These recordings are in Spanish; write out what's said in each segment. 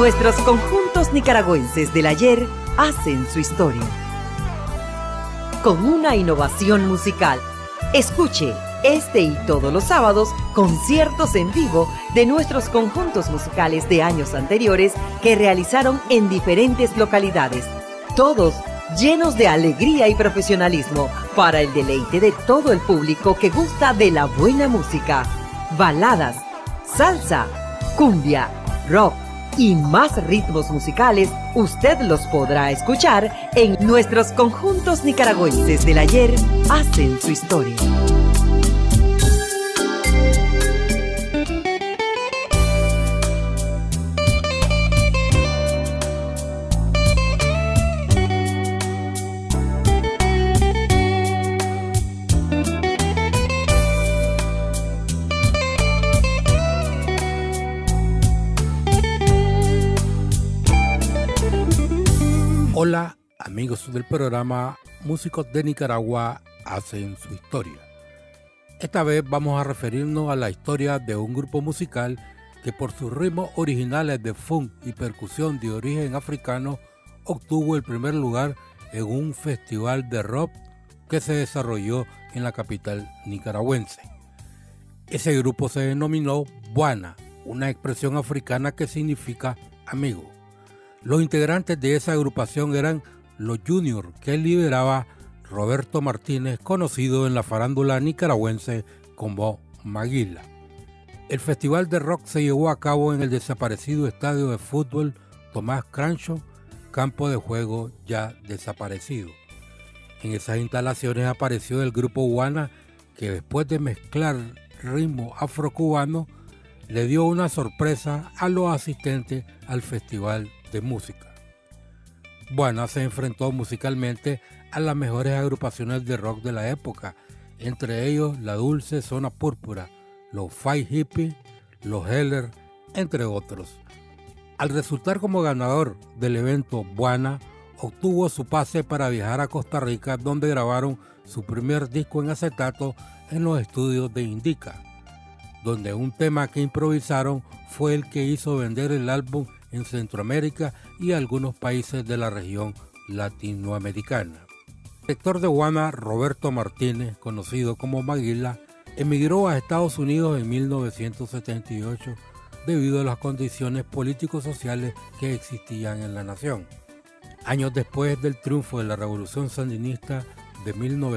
Nuestros conjuntos nicaragüenses del ayer hacen su historia. Con una innovación musical. Escuche este y todos los sábados conciertos en vivo de nuestros conjuntos musicales de años anteriores que realizaron en diferentes localidades. Todos llenos de alegría y profesionalismo para el deleite de todo el público que gusta de la buena música. Baladas, salsa, cumbia, rock y más ritmos musicales, usted los podrá escuchar en Nuestros conjuntos nicaragüenses del ayer hacen su historia. Hola amigos del programa Músicos de Nicaragua hacen su historia. Esta vez vamos a referirnos a la historia de un grupo musical que por sus ritmos originales de funk y percusión de origen africano obtuvo el primer lugar en un festival de rock que se desarrolló en la capital nicaragüense. Ese grupo se denominó Bwana, una expresión africana que significa amigo. Los integrantes de esa agrupación eran los Juniors, que lideraba Roberto Martínez, conocido en la farándula nicaragüense como Maguila. El festival de rock se llevó a cabo en el desaparecido estadio de fútbol Tomás Crenshaw, campo de juego ya desaparecido. En esas instalaciones apareció el grupo Bwana, que después de mezclar ritmo afrocubano, le dio una sorpresa a los asistentes al festival de música. Bwana se enfrentó musicalmente a las mejores agrupaciones de rock de la época, entre ellos la Dulce Zona Púrpura, los Five Hippies, los Heller, entre otros. Al resultar como ganador del evento, Bwana obtuvo su pase para viajar a Costa Rica, donde grabaron su primer disco en acetato en los estudios de Indica, donde un tema que improvisaron fue el que hizo vender el álbum en Centroamérica y algunos países de la región latinoamericana. El director de Bwana, Roberto Martínez, conocido como Maguila, emigró a Estados Unidos en 1978 debido a las condiciones político-sociales que existían en la nación. Años después del triunfo de la Revolución Sandinista de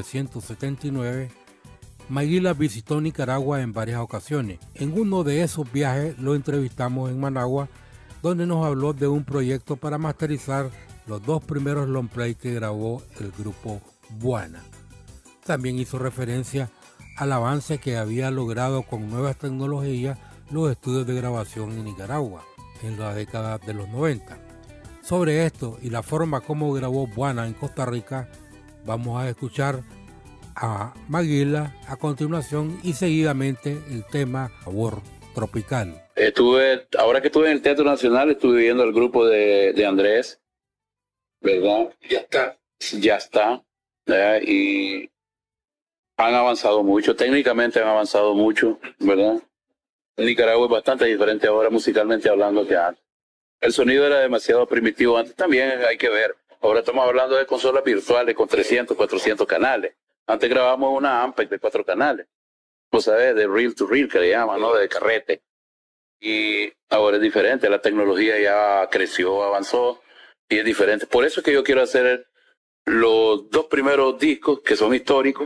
1979, Maguila visitó Nicaragua en varias ocasiones. En uno de esos viajes lo entrevistamos en Managua, donde nos habló de un proyecto para masterizar los dos primeros long play que grabó el grupo Bwana. También hizo referencia al avance que había logrado con nuevas tecnologías los estudios de grabación en Nicaragua en la década de los 90. Sobre esto y la forma como grabó Bwana en Costa Rica, vamos a escuchar a Maguila a continuación y seguidamente el tema Sabor Tropical. Ahora que estuve en el Teatro Nacional, estuve viendo el grupo de Andrés, ¿verdad? Ya está, ¿verdad? Y han avanzado mucho, técnicamente han avanzado mucho, ¿verdad? Nicaragua es bastante diferente ahora musicalmente hablando que antes. El sonido era demasiado primitivo antes, también hay que ver. Ahora estamos hablando de consolas virtuales con 300, 400 canales. Antes grabamos una Ampeg de 4 canales. Vos sabés, de reel to reel que le llaman, ¿no? De carrete. Y ahora es diferente, la tecnología ya creció, avanzó y es diferente. Por eso es que yo quiero hacer los dos primeros discos que son históricos,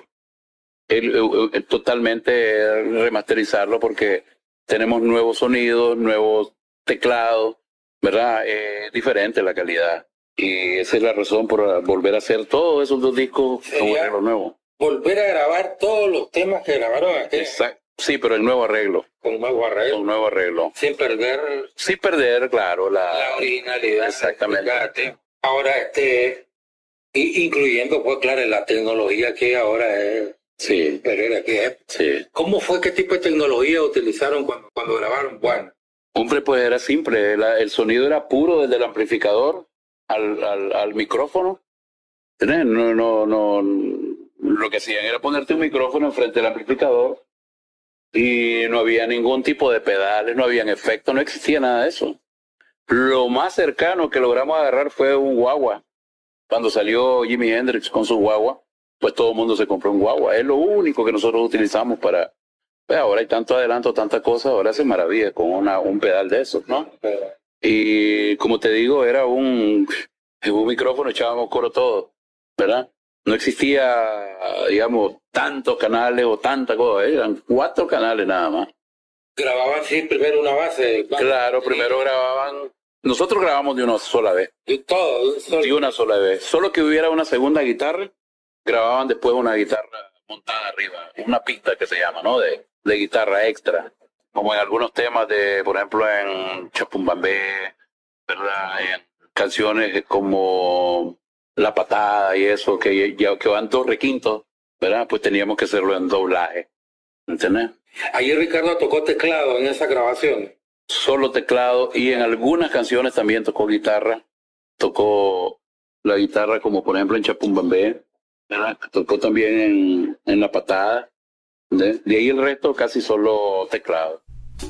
totalmente remasterizarlo porque tenemos nuevos sonidos, nuevos teclados, ¿verdad? Diferente la calidad. Y esa es la razón por volver a hacer todos esos dos discos con un arreglo nuevo. Volver a grabar todos los temas que grabaron aquí. Exacto. Sí, pero el nuevo arreglo. Con nuevo arreglo. Con nuevo arreglo. Sin perder claro, la originalidad. Exactamente. Ahora, incluyendo, pues, claro, la tecnología que ahora es. Sí. Pero aquí es. Sí. ¿Cómo fue, qué tipo de tecnología utilizaron cuando grabaron Bwana? Hombre, pues era simple. El sonido era puro desde el amplificador al micrófono. ¿Entendés? No. Lo que hacían era ponerte un micrófono enfrente del amplificador y no había ningún tipo de pedales, no habían efectos, no existía nada de eso. Lo más cercano que logramos agarrar fue un guagua. Cuando salió Jimi Hendrix con su guagua, pues todo el mundo se compró un guagua. Es lo único que nosotros utilizamos para... Pues ahora hay tanto adelanto, tanta cosa, ahora se maravilla con un pedal de esos, ¿no? Y como te digo, era un micrófono, echábamos coro todo, ¿verdad? No existía, digamos, tantos canales o tanta cosa, eran 4 canales nada más. Grababan sí primero una base. Claro, primero grababan... Nosotros grabamos de una sola vez. Y todo. De una sola vez. Solo que hubiera una segunda guitarra, grababan después una guitarra montada arriba. Una pista que se llama, ¿no? De guitarra extra. Como en algunos temas de, por ejemplo, en Chapumbambé, ¿verdad? En canciones como La Patada y eso, que van 2 requintos, ¿verdad? Pues teníamos que hacerlo en doblaje. ¿Entendés? Ahí Ricardo tocó teclado en esa grabación. Solo teclado, y en algunas canciones también tocó guitarra. Tocó la guitarra como por ejemplo en Chapumbambé, ¿verdad? Tocó también en La Patada. De ahí el resto casi solo teclado.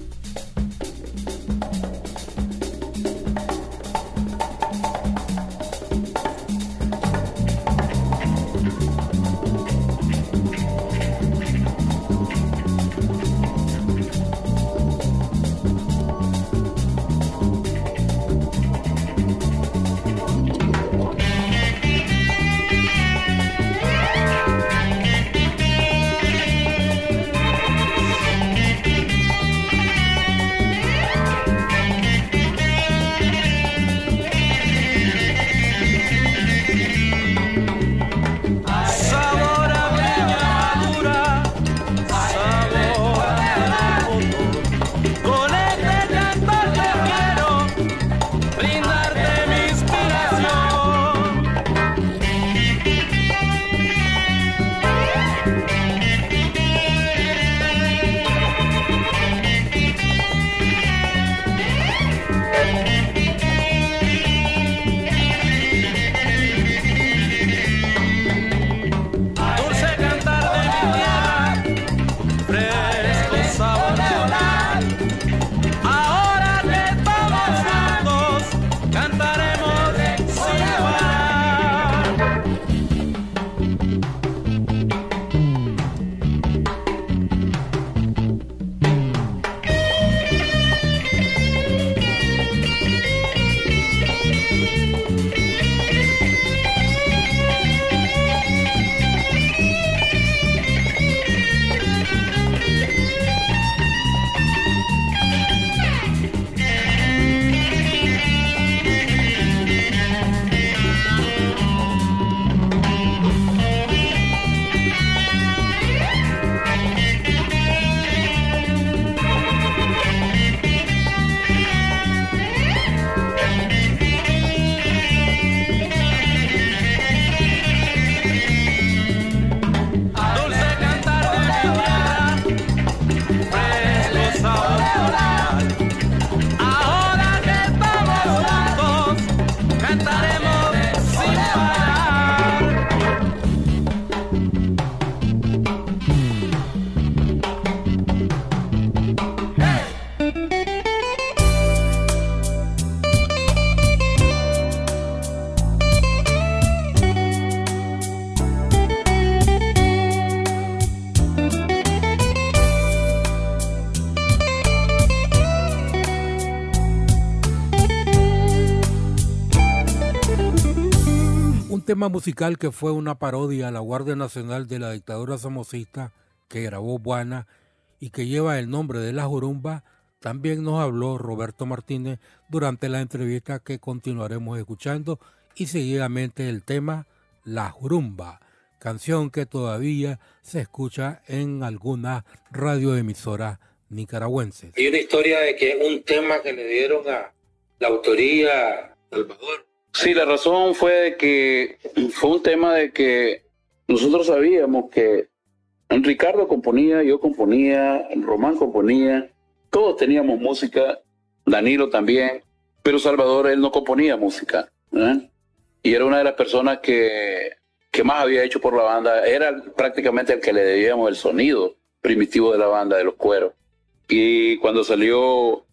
Tema musical que fue una parodia a la Guardia Nacional de la dictadura somocista que grabó Buana y que lleva el nombre de La Jurumba, también nos habló Roberto Martínez durante la entrevista que continuaremos escuchando, y seguidamente el tema La Jurumba, canción que todavía se escucha en algunas radioemisoras nicaragüenses. Hay una historia de que un tema que le dieron a la autoría Salvador. Sí, la razón fue de que fue un tema de que nosotros sabíamos que Ricardo componía, yo componía, Román componía, todos teníamos música, Danilo también, pero Salvador, él no componía música, ¿eh? Y era una de las personas que más había hecho por la banda, era prácticamente el que le debíamos el sonido primitivo de la banda, de los cueros. Y cuando salió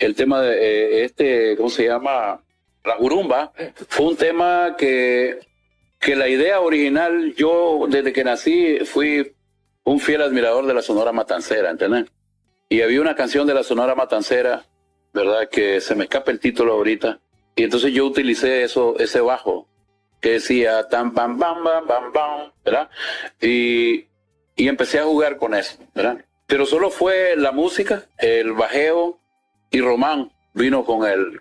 el tema de ¿cómo se llama? La Jurumba, fue un tema que la idea original, yo desde que nací fui un fiel admirador de la Sonora Matancera, ¿entendés? Y había una canción de la Sonora Matancera, ¿verdad? Que se me escapa el título ahorita. Y entonces yo utilicé ese bajo que decía tan bam bam bam bam bam, ¿verdad? Y empecé a jugar con eso, ¿verdad? Pero solo fue la música, el bajeo, y Román vino con el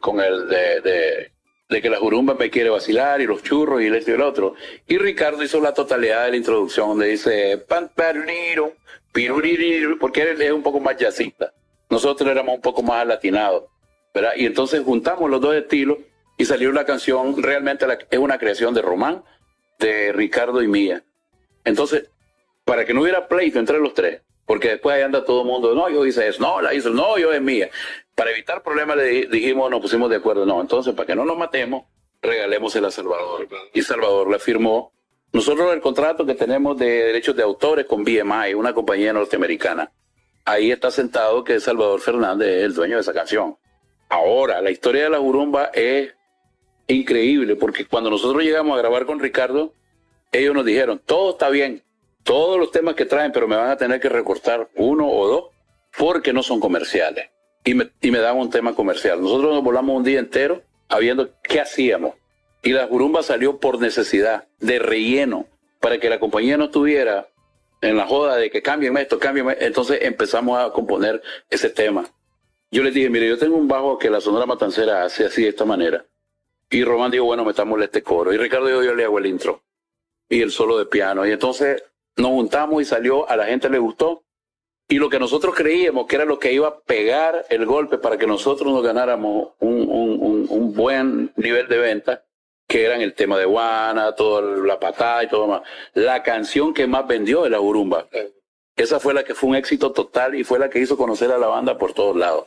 de que la Jurumba me quiere vacilar y los churros y el esto y el otro. Y Ricardo hizo la totalidad de la introducción donde dice pan paruriro, piruririru, porque él es un poco más jazzista. Nosotros éramos un poco más latinados, ¿verdad? Y entonces juntamos los dos estilos y salió la canción, realmente es una creación de Román, de Ricardo y mía. Entonces, para que no hubiera pleito entre los tres, porque después ahí anda todo el mundo, no, yo hice eso, no, la hizo, no, yo es mía. Para evitar problemas le dijimos, nos pusimos de acuerdo, no, entonces para que no nos matemos, regalémosela a Salvador. Y Salvador la firmó. Nosotros el contrato que tenemos de derechos de autores con BMI, una compañía norteamericana, ahí está sentado que Salvador Fernández es el dueño de esa canción. Ahora, la historia de la Jurumba es increíble, porque cuando nosotros llegamos a grabar con Ricardo, ellos nos dijeron, todo está bien, todos los temas que traen, pero me van a tener que recortar uno o dos, porque no son comerciales. Y me daban un tema comercial. Nosotros nos volamos un día entero a viendo qué hacíamos. Y la Jurumba salió por necesidad, de relleno, para que la compañía no estuviera en la joda de que cámbienme esto, cámbienme. Entonces empezamos a componer ese tema. Yo les dije, mire, yo tengo un bajo que la Sonora Matancera hace así de esta manera. Y Román dijo, bueno, metámosle este coro. Y Ricardo dijo, yo le hago el intro. Y el solo de piano. Y entonces nos juntamos y salió, a la gente le gustó. Y lo que nosotros creíamos que era lo que iba a pegar el golpe para que nosotros nos ganáramos un buen nivel de venta, que eran el tema de Guana, toda la patada y todo más. La canción que más vendió es la Jurumba. Esa fue la que fue un éxito total y fue la que hizo conocer a la banda por todos lados.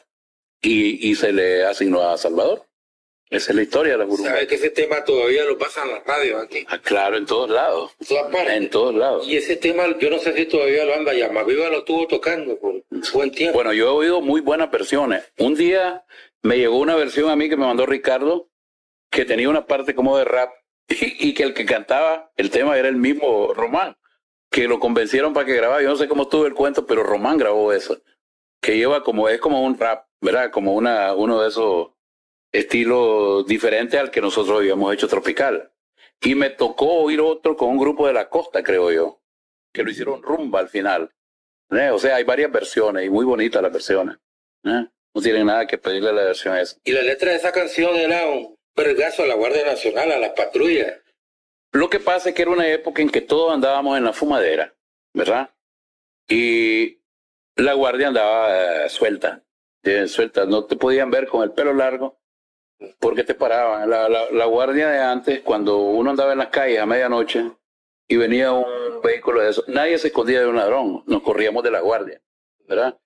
Y se le asignó a Salvador. Esa es la historia de la Jurumba. ¿Sabes que ese tema todavía lo pasan en la radio aquí? Ah, claro, en todos lados. En todas partes. En todos lados. Y ese tema, yo no sé si todavía lo anda ya. Maviva lo estuvo tocando por buen tiempo. Bueno, yo he oído muy buenas versiones. Un día me llegó una versión a mí que me mandó Ricardo, que tenía una parte como de rap, y que el que cantaba el tema era el mismo Román, que lo convencieron para que grabara. Yo no sé cómo estuvo el cuento, pero Román grabó eso, que lleva es como un rap, ¿verdad? Como uno de esos estilos diferentes al que nosotros habíamos hecho tropical. Y me tocó oír otro con un grupo de la costa, creo yo, que lo hicieron rumba al final. O sea, hay varias versiones y muy bonitas las versiones. No tienen nada que pedirle a la versión esa. Y la letra de esa canción era un vergazo a la Guardia Nacional, a las patrullas. Lo que pasa es que era una época en que todos andábamos en la fumadera, ¿verdad? Y la guardia andaba suelta, no te podían ver con el pelo largo porque te paraban. La guardia de antes, cuando uno andaba en las calles a medianoche y venía un vehículo de eso, nadie se escondía de un ladrón, nos corríamos de la guardia, ¿verdad?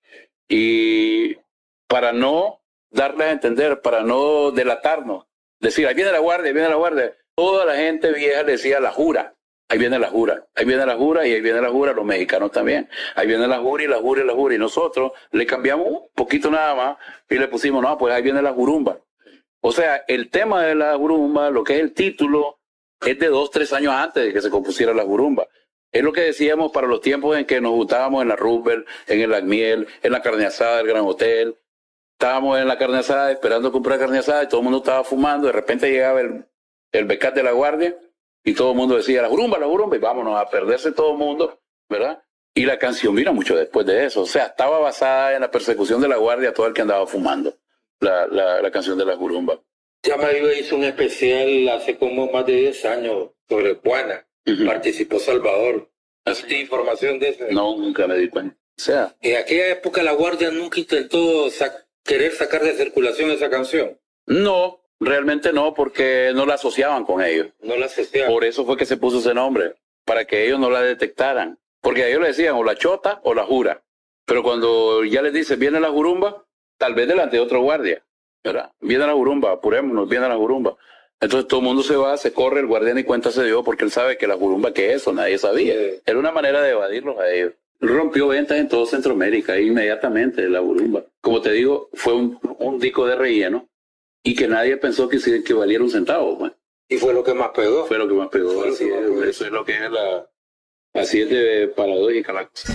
Y para no darles a entender, para no delatarnos, decir, ahí viene la guardia, toda la gente vieja le decía la jura, ahí viene la jura, ahí viene la jura y ahí viene la jura, los mexicanos también, ahí viene la jura y la jura y la jura, y nosotros le cambiamos un poquito nada más y le pusimos, no, pues ahí viene la jurumba. O sea, el tema de la jurumba, lo que es el título, es de 2, 3 años antes de que se compusiera la jurumba. Es lo que decíamos para los tiempos en que nos juntábamos en la Roosevelt, en el Lagmiel, en la carne asada del Gran Hotel. Estábamos en la carne asada esperando comprar carne asada y todo el mundo estaba fumando. De repente llegaba el becat de la guardia y todo el mundo decía la jurumba, y vámonos a perderse todo el mundo, ¿verdad? Y la canción vino mucho después de eso. O sea, estaba basada en la persecución de la guardia a todo el que andaba fumando, la canción de la jurumba. Ya Maviva hizo un especial hace como más de 10 años sobre Guana. Participó Salvador. ¿Tienes información de eso? No, nunca me di cuenta. O sea, en aquella época la guardia nunca intentó querer sacar de circulación esa canción. No, realmente no, porque no la asociaban con ellos. No la asociaban. Por eso fue que se puso ese nombre, para que ellos no la detectaran. Porque a ellos le decían o la chota o la jura. Pero cuando ya les dice, viene la jurumba, tal vez delante de otro guardia, ¿verdad? Viene la jurumba, apurémonos, viene la jurumba. Entonces todo el mundo se va, se corre, el guardia ni cuenta se dio, porque él sabe que la jurumba, ¿qué es eso? Nadie sabía. Era una manera de evadirlos a ellos. rompió ventas en todo Centroamérica inmediatamente, la Burumba. Como te digo, fue un disco de relleno y que nadie pensó que valiera un centavo. Pues. Y fue lo que más pegó. Fue lo que más pegó, así es, eso es lo que es así es de paradójica la cosa.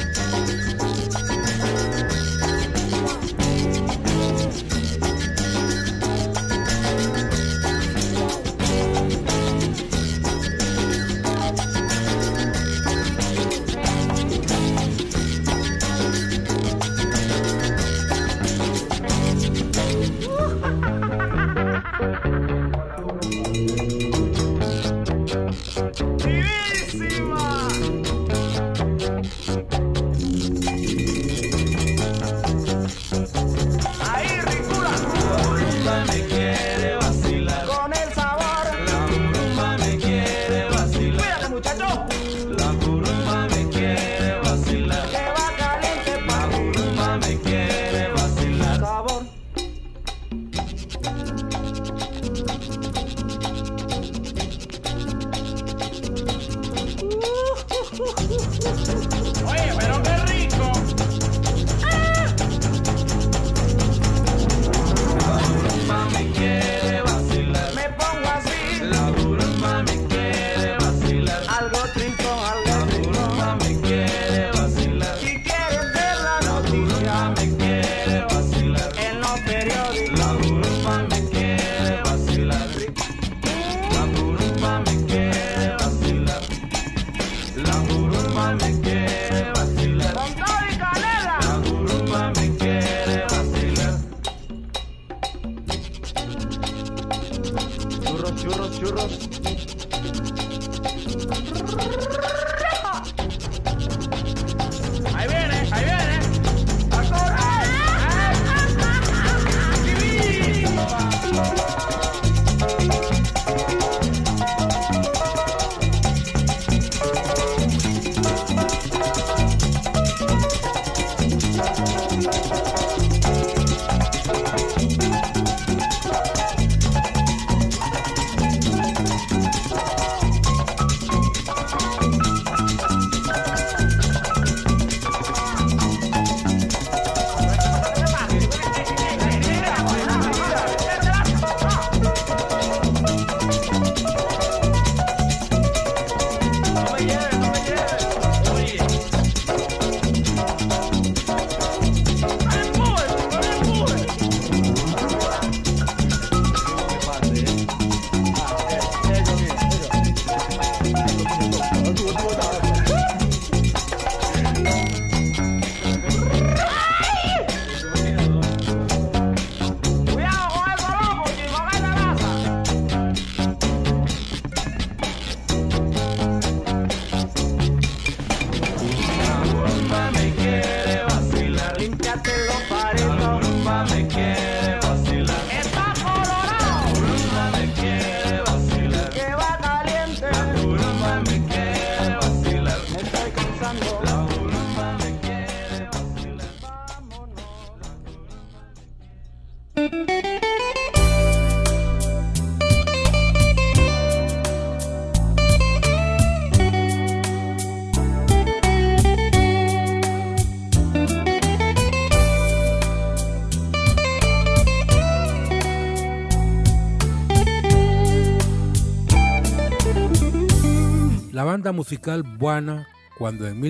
La banda musical Buana, cuando en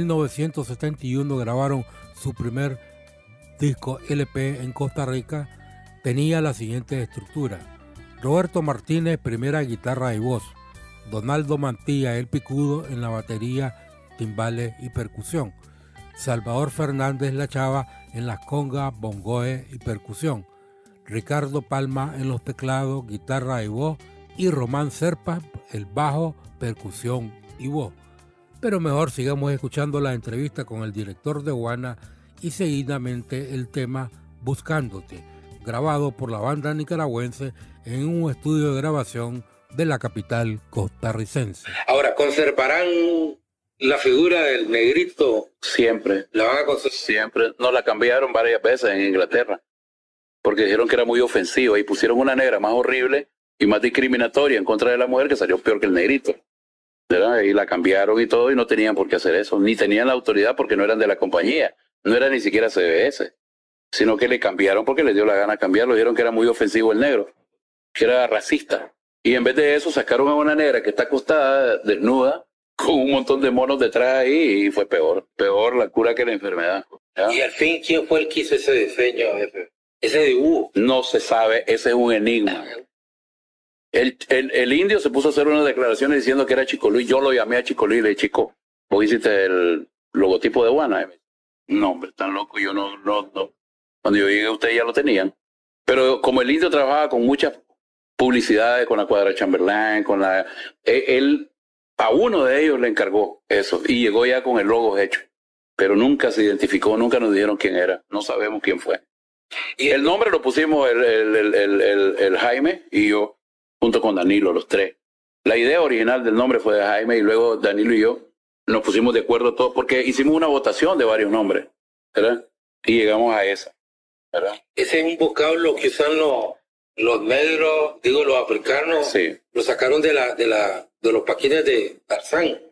1971 grabaron su primer disco LP en Costa Rica, tenía la siguiente estructura: Roberto Martínez, primera guitarra y voz; Donaldo Mantilla, el picudo, en la batería, timbales y percusión; Salvador Fernández La Chava en las congas, bongoe y percusión; Ricardo Palma en los teclados, guitarra y voz; y Román Serpa, el bajo, percusión y voz. Pero mejor sigamos escuchando la entrevista con el director de Buana y seguidamente el tema Buscándote, grabado por la banda nicaragüense en un estudio de grabación de la capital costarricense. Ahora, ¿conservarán la figura del negrito? Siempre. ¿La van a conservar? Siempre. No, la cambiaron varias veces en Inglaterra, porque dijeron que era muy ofensiva y pusieron una negra más horrible y más discriminatoria en contra de la mujer, que salió peor que el negrito. ¿verdad? Y la cambiaron y todo, y no tenían por qué hacer eso, ni tenían la autoridad porque no eran de la compañía, no era ni siquiera CBS, sino que le cambiaron porque les dio la gana cambiarlo, dijeron que era muy ofensivo el negro, que era racista. Y en vez de eso sacaron a una negra que está acostada, desnuda, con un montón de monos detrás ahí, y fue peor la cura que la enfermedad. ¿Ya? Y al fin, ¿quién fue el que hizo ese diseño, ese dibujo? No se sabe, ese es un enigma. El indio se puso a hacer unas declaraciones diciendo que era Chico Luis. Yo lo llamé a Chico Luis y le dije, Chico, ¿vos hiciste el logotipo de Guana? No, hombre, tan loco, yo no. Cuando yo llegué, ustedes ya lo tenían. Pero como el indio trabajaba con muchas publicidades, con la Cuadra Chamberlain, él a uno de ellos le encargó eso y llegó ya con el logo hecho. Pero nunca se identificó, nunca nos dijeron quién era, no sabemos quién fue. Y el nombre lo pusimos el Jaime y yo, junto con Danilo, los tres. La idea original del nombre fue de Jaime y luego Danilo y yo nos pusimos de acuerdo todos porque hicimos una votación de varios nombres, ¿verdad? Y llegamos a esa, ¿verdad? Ese es un vocablo que usan los negros, digo los africanos, sí. Lo sacaron de los paquines de Tarzán.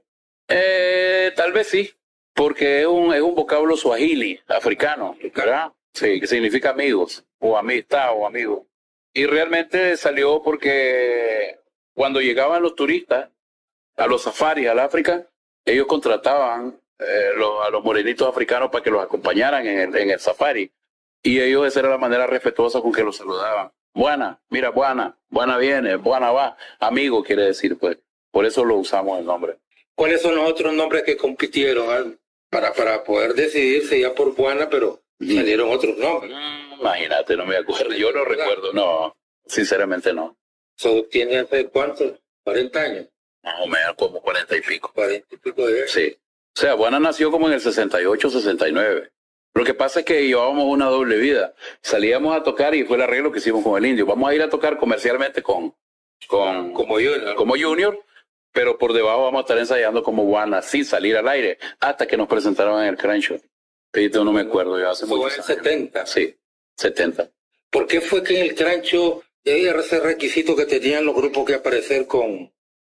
Tal vez sí, porque es un vocablo suajili, africano, ¿verdad? Sí, que significa amigos, o amistad, o amigo. Y realmente salió porque cuando llegaban los turistas a los safaris, al África, ellos contrataban a los morenitos africanos para que los acompañaran en el safari. Y ellos, esa era la manera respetuosa con que los saludaban. Buena, mira, buena viene, buena va. Amigo quiere decir, pues. Por eso lo usamos el nombre. ¿Cuáles son los otros nombres que compitieron para poder decidirse ya por Buana, pero salieron otros nombres? Imagínate, no me acuerdo. Yo no recuerdo, no. Sinceramente no. ¿Tiene hace cuántos? ¿40 años? Más o menos, como 40 y pico. 40 y pico de años. Sí. O sea, Buana nació como en el 68, 69. Lo que pasa es que llevábamos una doble vida. Salíamos a tocar y fue el arreglo que hicimos con el indio. Vamos a ir a tocar comercialmente como Junior, pero por debajo vamos a estar ensayando como Buana sin salir al aire hasta que nos presentaron en el Crenshaw. Yo no me acuerdo, yo hace muchos años. ¿Fue en 70? Sí, 70. ¿Por qué fue que en el Crenshaw era ese requisito que tenían los grupos que aparecer con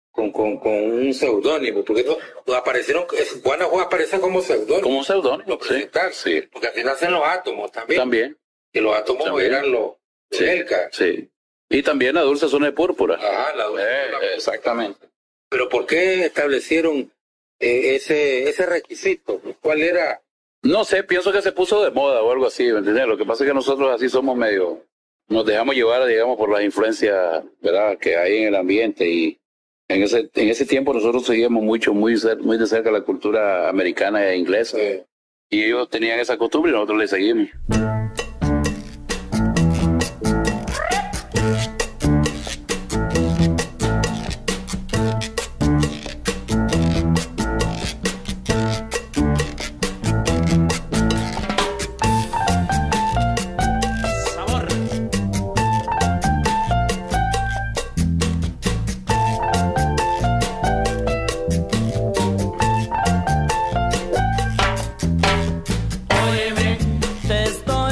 un seudónimo? Porque Buana aparece como seudónimo. Como seudónimo, sí. Porque al final hacen los átomos también. También. Que los átomos eran los Elca. Sí. Y también la dulce zona de púrpura. Ajá, la dulce zona de púrpura. Exactamente. Pero ¿por qué establecieron ese requisito? ¿Cuál era? No sé, pienso que se puso de moda o algo así, ¿me entiendes? Lo que pasa es que nosotros así somos nos dejamos llevar, digamos, por las influencias, ¿verdad?, que hay en el ambiente, y en ese tiempo nosotros seguíamos muy de cerca la cultura americana e inglesa, y ellos tenían esa costumbre y nosotros le seguimos. Te estoy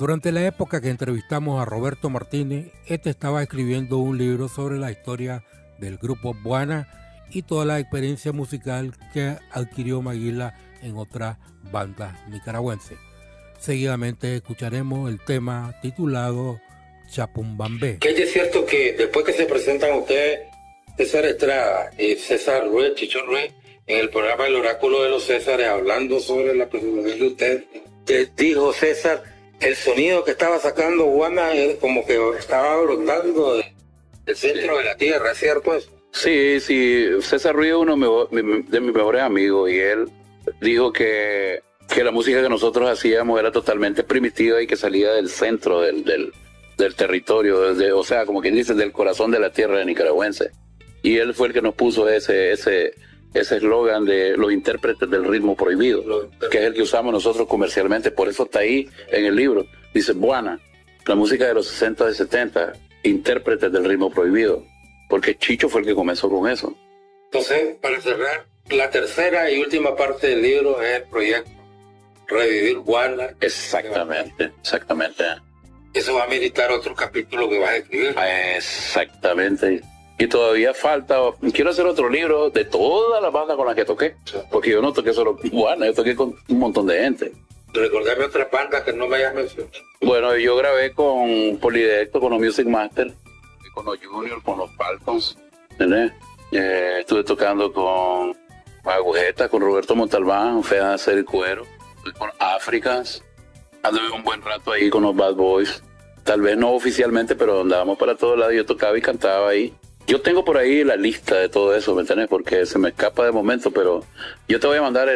Durante la época que entrevistamos a Roberto Martínez, este estaba escribiendo un libro sobre la historia del grupo Buana y toda la experiencia musical que adquirió Maguila en otras bandas nicaragüenses. Seguidamente escucharemos el tema titulado Chapumbambé. Que es cierto que después que se presentan ustedes, César Estrada y César Ruiz, Chichón Ruiz, en el programa El Oráculo de los Césares, hablando sobre la presentación de ustedes, que dijo César, el sonido que estaba sacando Buana es como que estaba brotando del centro de la tierra, ¿es cierto eso? Sí, César Ruiz es uno de mis mejores amigos y él dijo que la música que nosotros hacíamos era totalmente primitiva y que salía del centro del territorio, o sea, como quien dice, del corazón de la tierra de nicaragüense. Y él fue el que nos puso ese eslogan de los intérpretes del ritmo prohibido, que es el que usamos nosotros comercialmente. Por eso está ahí en el libro. Dice Buana, la música de los 60 y 70, intérpretes del ritmo prohibido. Porque Chicho fue el que comenzó con eso. Entonces, para cerrar, la tercera y última parte del libro es el proyecto Revivir Buana. Exactamente. Eso va a militar otro capítulo que vas a escribir. Exactamente. Y todavía falta, quiero hacer otro libro de toda la banda con la que toqué. Porque yo no toqué solo Buana, yo toqué con un montón de gente. Recordame otras bandas que no me hayas mencionado. Bueno, yo grabé con Polidecto, con los Music Master, con los Junior, con los Falcons, ¿entendés? Estuve tocando con Agujeta, con Roberto Montalbán, Fea de Hacer y Cuero, con Africans. Anduve un buen rato ahí con los Bad Boys, tal vez no oficialmente, pero andábamos para todos lados, yo tocaba y cantaba ahí. Yo tengo por ahí la lista de todo eso, ¿me entiendes? Porque se me escapa de momento, pero yo te voy a mandar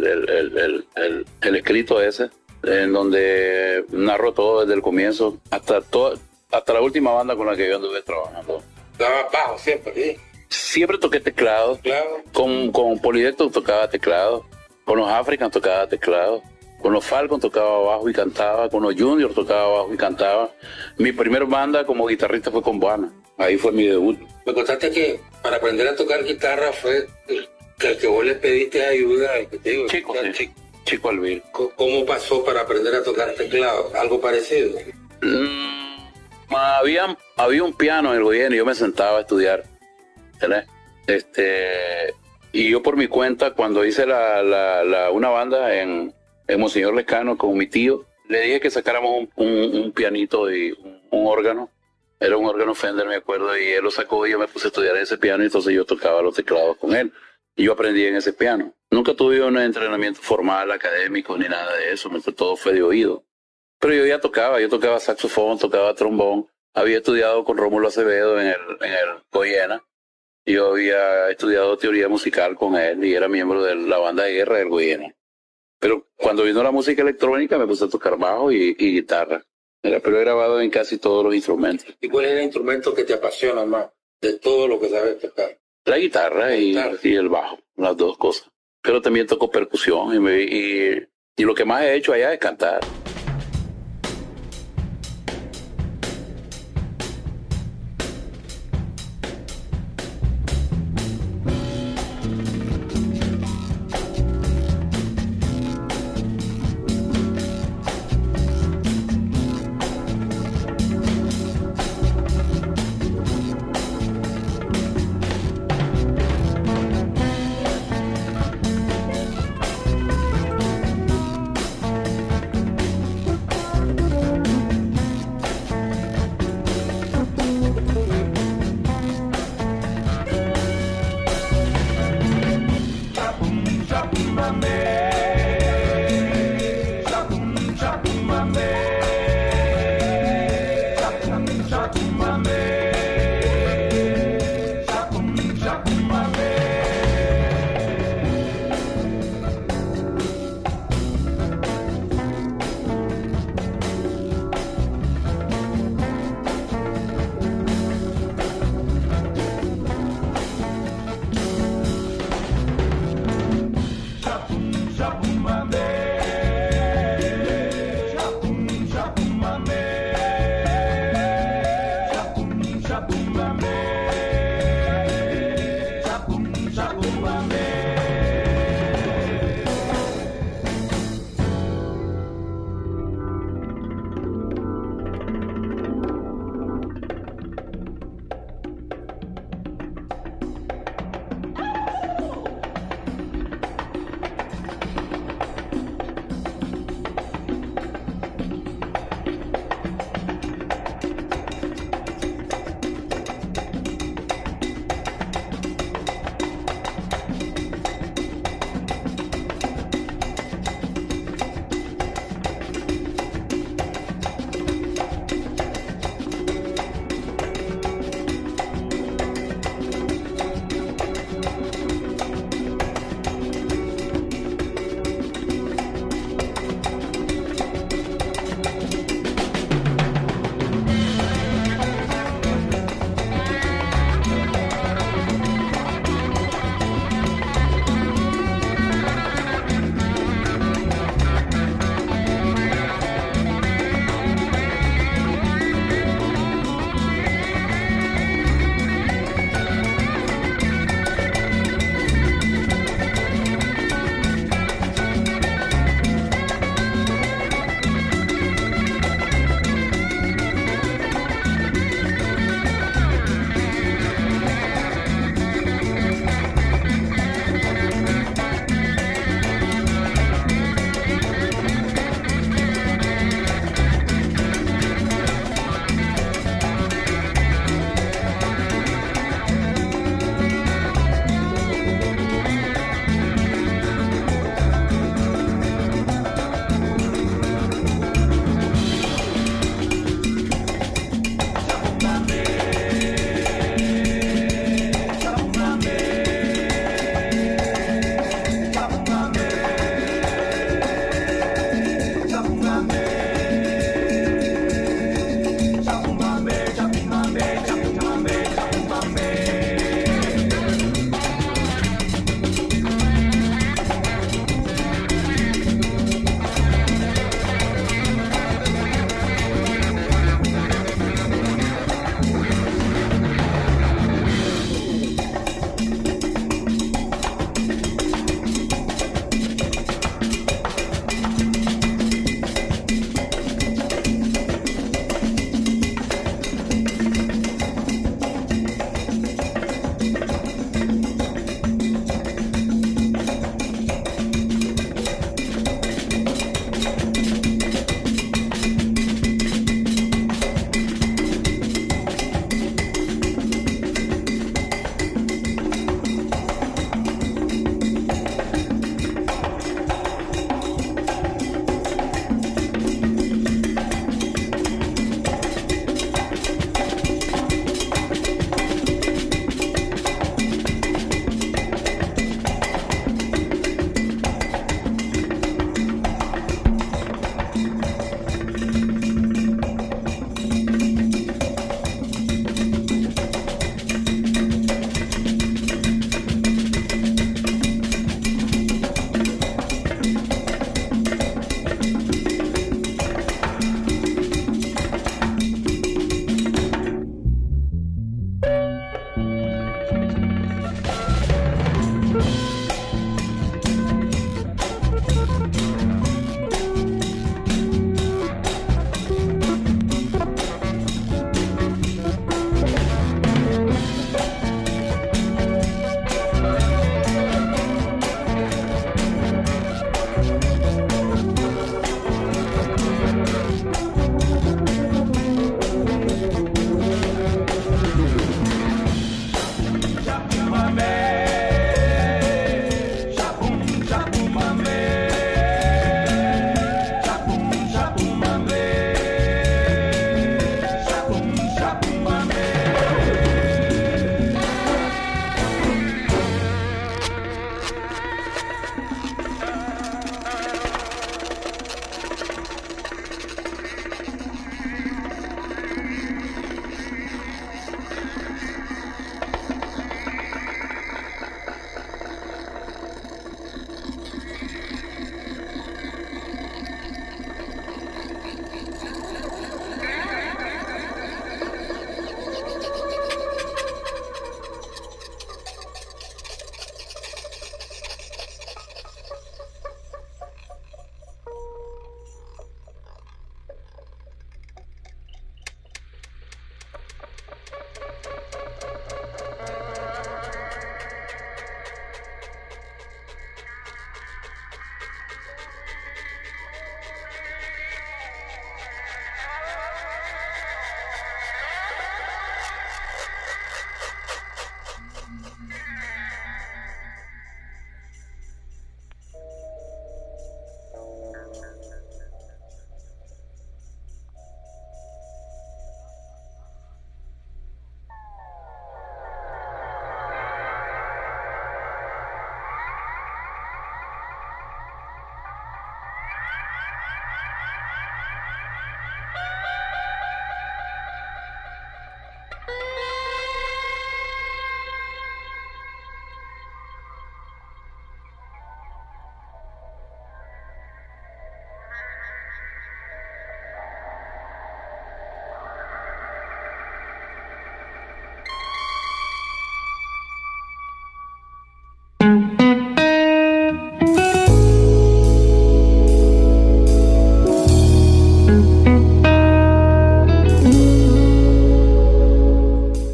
el escrito ese, en donde narro todo desde el comienzo hasta la última banda con la que yo anduve trabajando. Estaba bajo siempre, ¿sí? Siempre toqué teclado. Con Polidecto tocaba teclado. Con los Africans tocaba teclado. Con los Falcons tocaba bajo y cantaba. Con los Juniors tocaba bajo y cantaba. Mi primer banda como guitarrista fue con Buana. Ahí fue mi debut. Me contaste que para aprender a tocar guitarra fue el que vos le pediste ayuda, el que te digo. Chico Alvir. ¿Cómo pasó para aprender a tocar teclado? ¿Algo parecido? Había un piano en el gobierno y yo me sentaba a estudiar, ¿verdad? Y yo por mi cuenta, cuando hice una banda en Monseñor Lescano con mi tío, le dije que sacáramos un pianito y un órgano. Era un órgano Fender, me acuerdo, y él lo sacó y yo me puse a estudiar ese piano y entonces yo tocaba los teclados con él. Y yo aprendí en ese piano. Nunca tuve un entrenamiento formal, académico, ni nada de eso, todo fue de oído. Pero yo tocaba saxofón, tocaba trombón. Había estudiado con Rómulo Acevedo en el Goyena. Yo había estudiado teoría musical con él y era miembro de la banda de guerra del Goyena. Pero cuando vino la música electrónica me puse a tocar bajo y guitarra. Pero he grabado en casi todos los instrumentos. ¿Y cuál es el instrumento que te apasiona más de todo lo que sabes tocar? La guitarra y el bajo, las dos cosas. Pero también toco percusión y lo que más he hecho allá es cantar.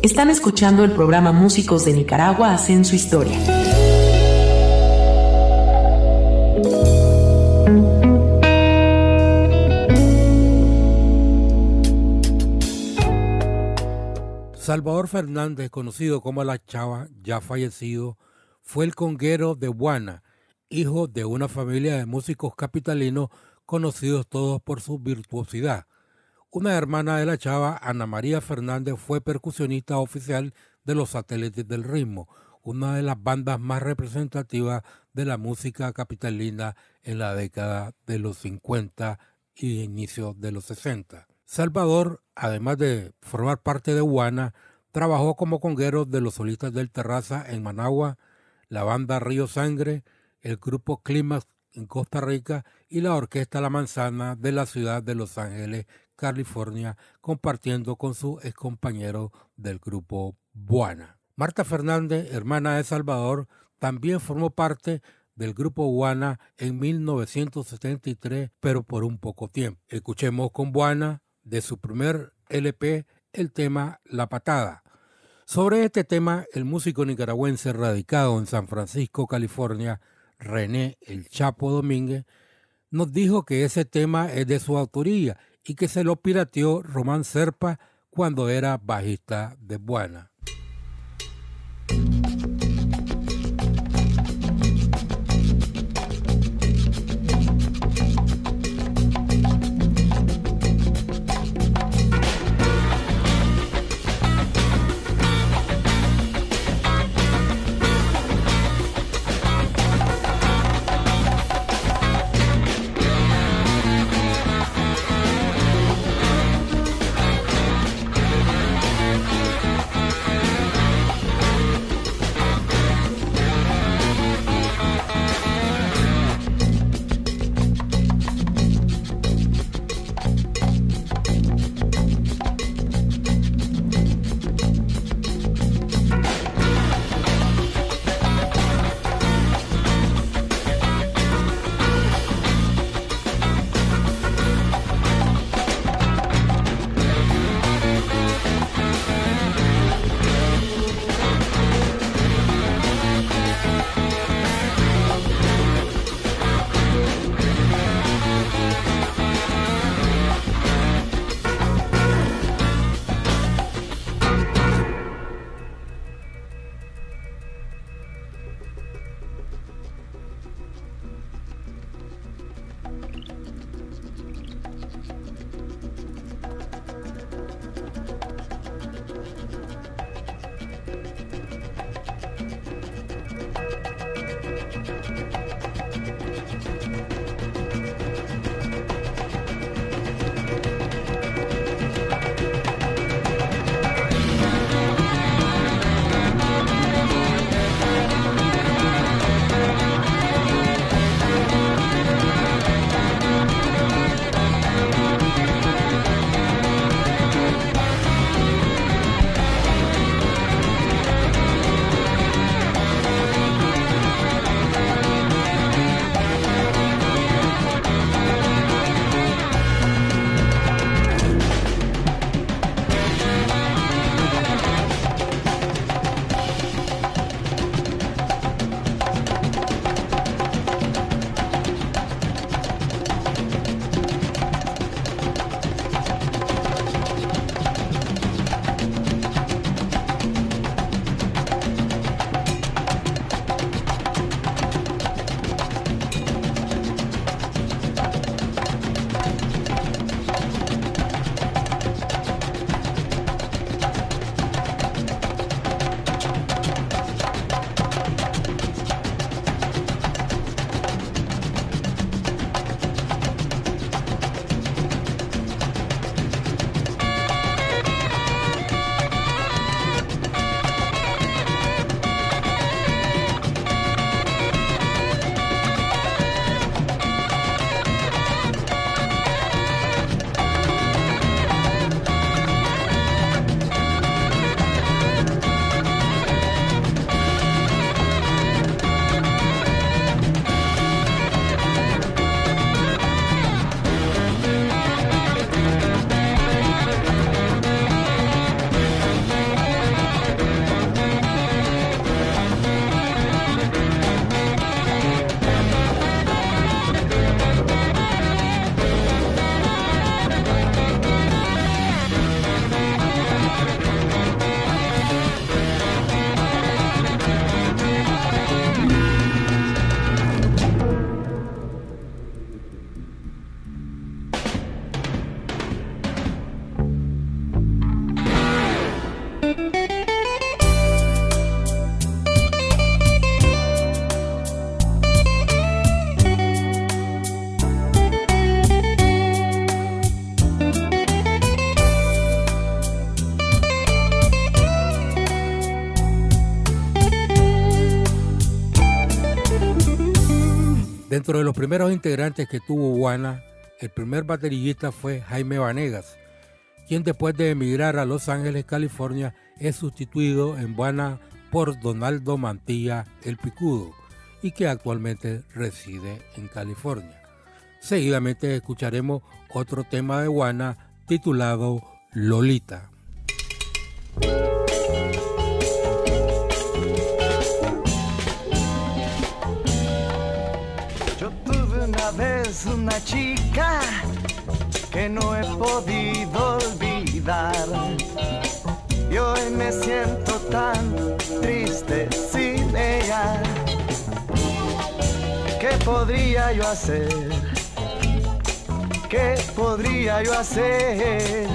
Están escuchando el programa Músicos de Nicaragua hacen su historia. Salvador Fernández, conocido como La Chava, ya fallecido, fue el conguero de Buana, hijo de una familia de músicos capitalinos conocidos todos por su virtuosidad. Una hermana de La Chava, Ana María Fernández, fue percusionista oficial de los Satélites del Ritmo, una de las bandas más representativas de la música capitalina en la década de los 50 y inicios de los 60. Salvador, además de formar parte de Buana, trabajó como conguero de los Solistas del Terraza en Managua, la banda Río Sangre, el grupo Clímax en Costa Rica y la Orquesta La Manzana de la ciudad de Los Ángeles, California, compartiendo con su excompañero del grupo Buana. Marta Fernández, hermana de Salvador, también formó parte del grupo Buana en 1973, pero por un poco tiempo. Escuchemos con Buana, de su primer LP, el tema La Patada. Sobre este tema, el músico nicaragüense radicado en San Francisco, California, René El Chapo Domínguez, nos dijo que ese tema es de su autoría y que se lo pirateó Román Serpa cuando era bajista de Buana. Dentro de los primeros integrantes que tuvo Juana, el primer baterista fue Jaime Vanegas, quien después de emigrar a Los Ángeles, California, es sustituido en Juana por Donaldo Mantilla el Picudo y que actualmente reside en California. Seguidamente escucharemos otro tema de Juana titulado Lolita. Yo tuve una vez una chica que no he podido olvidar y hoy me siento tan triste sin ella. ¿Qué podría yo hacer? ¿Qué podría yo hacer?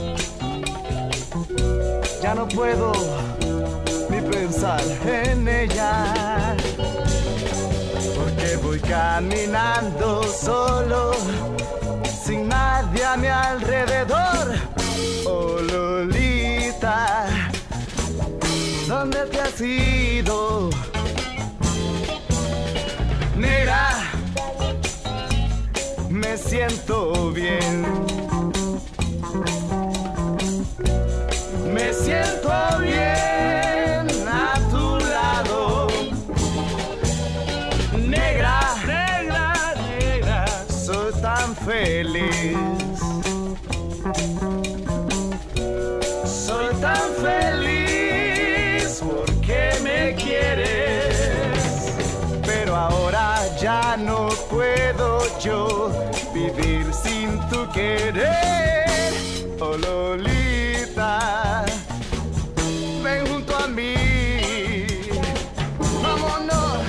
Ya no puedo ni pensar en ella, porque voy caminando solo, sin nadie a mi alrededor. Oh Lolita, ¿dónde te has ido? Negra, me siento bien. Me siento bien a tu lado. Negra, negra, negra, soy tan feliz. Soy tan feliz porque me quieres. Pero ahora ya no puedo yo vivir sin tu querer. Oh Lolita, ven junto a mí, vámonos.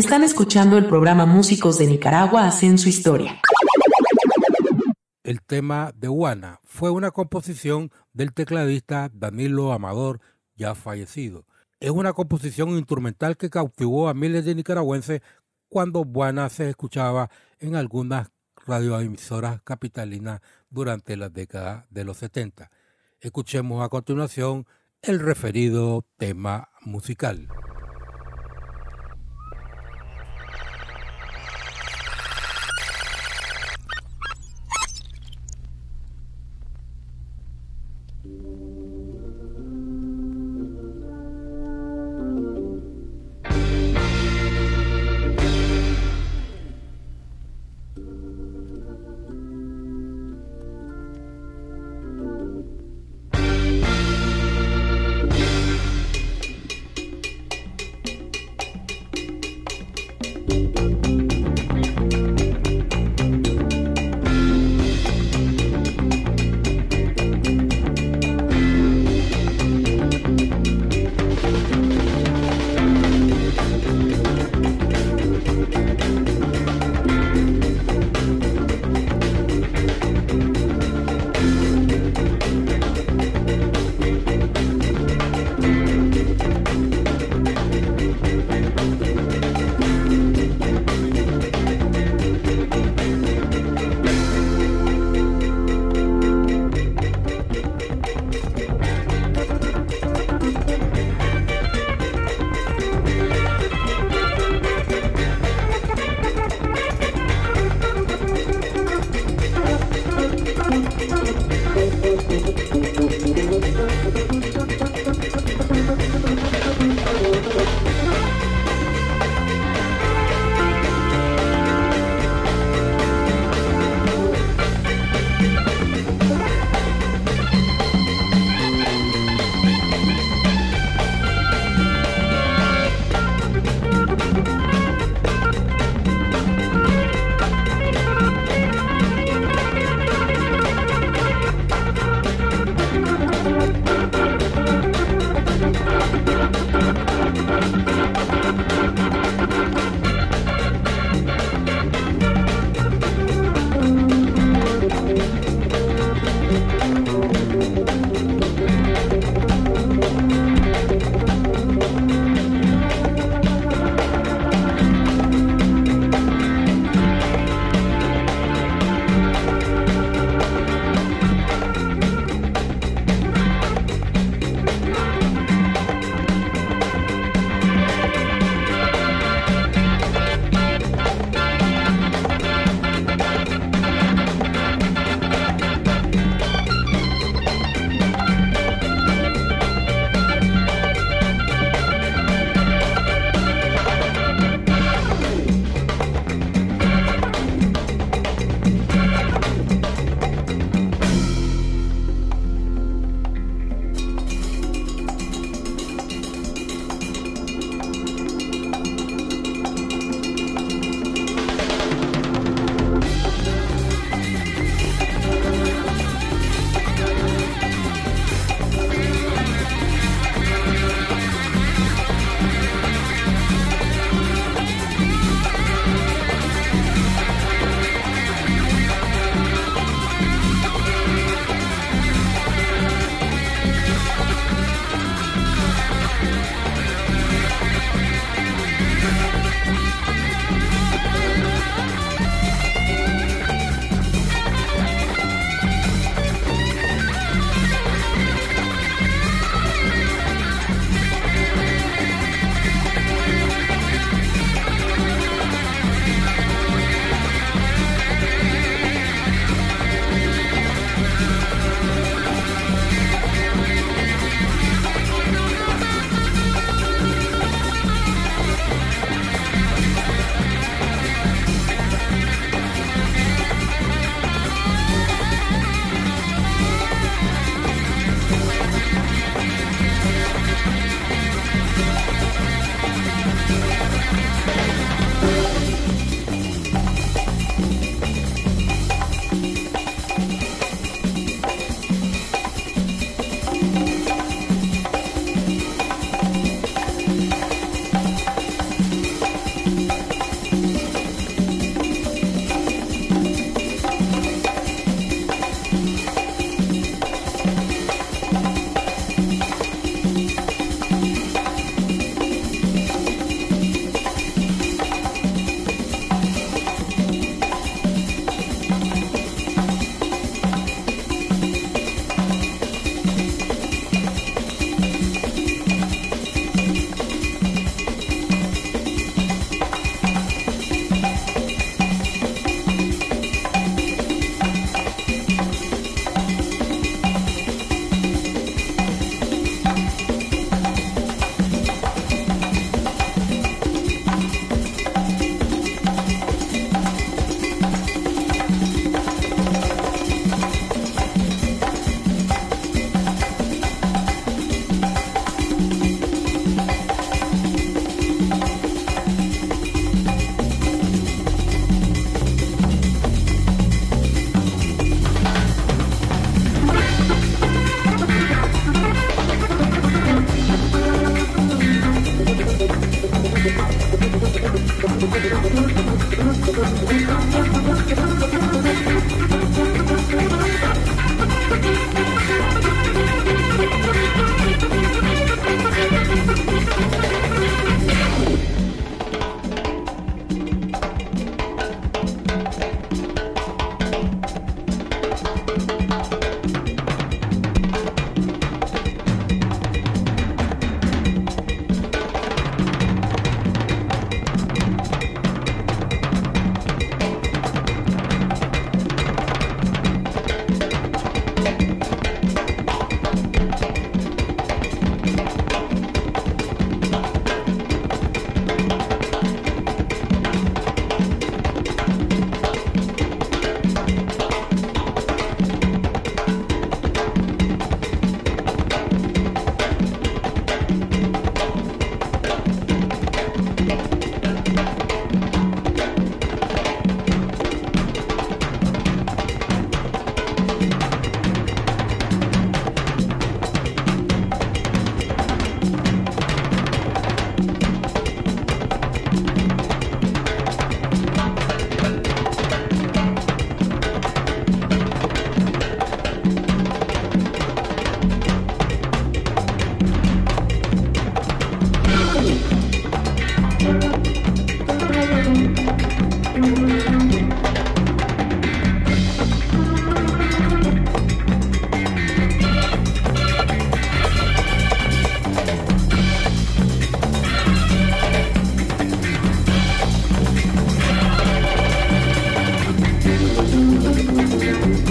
Están escuchando el programa Músicos de Nicaragua hacen su historia. El tema de Guana fue una composición del tecladista Danilo Amador, ya fallecido. Es una composición instrumental que cautivó a miles de nicaragüenses cuando Guana se escuchaba en algunas radioemisoras capitalinas durante la década de los 70. Escuchemos a continuación el referido tema musical.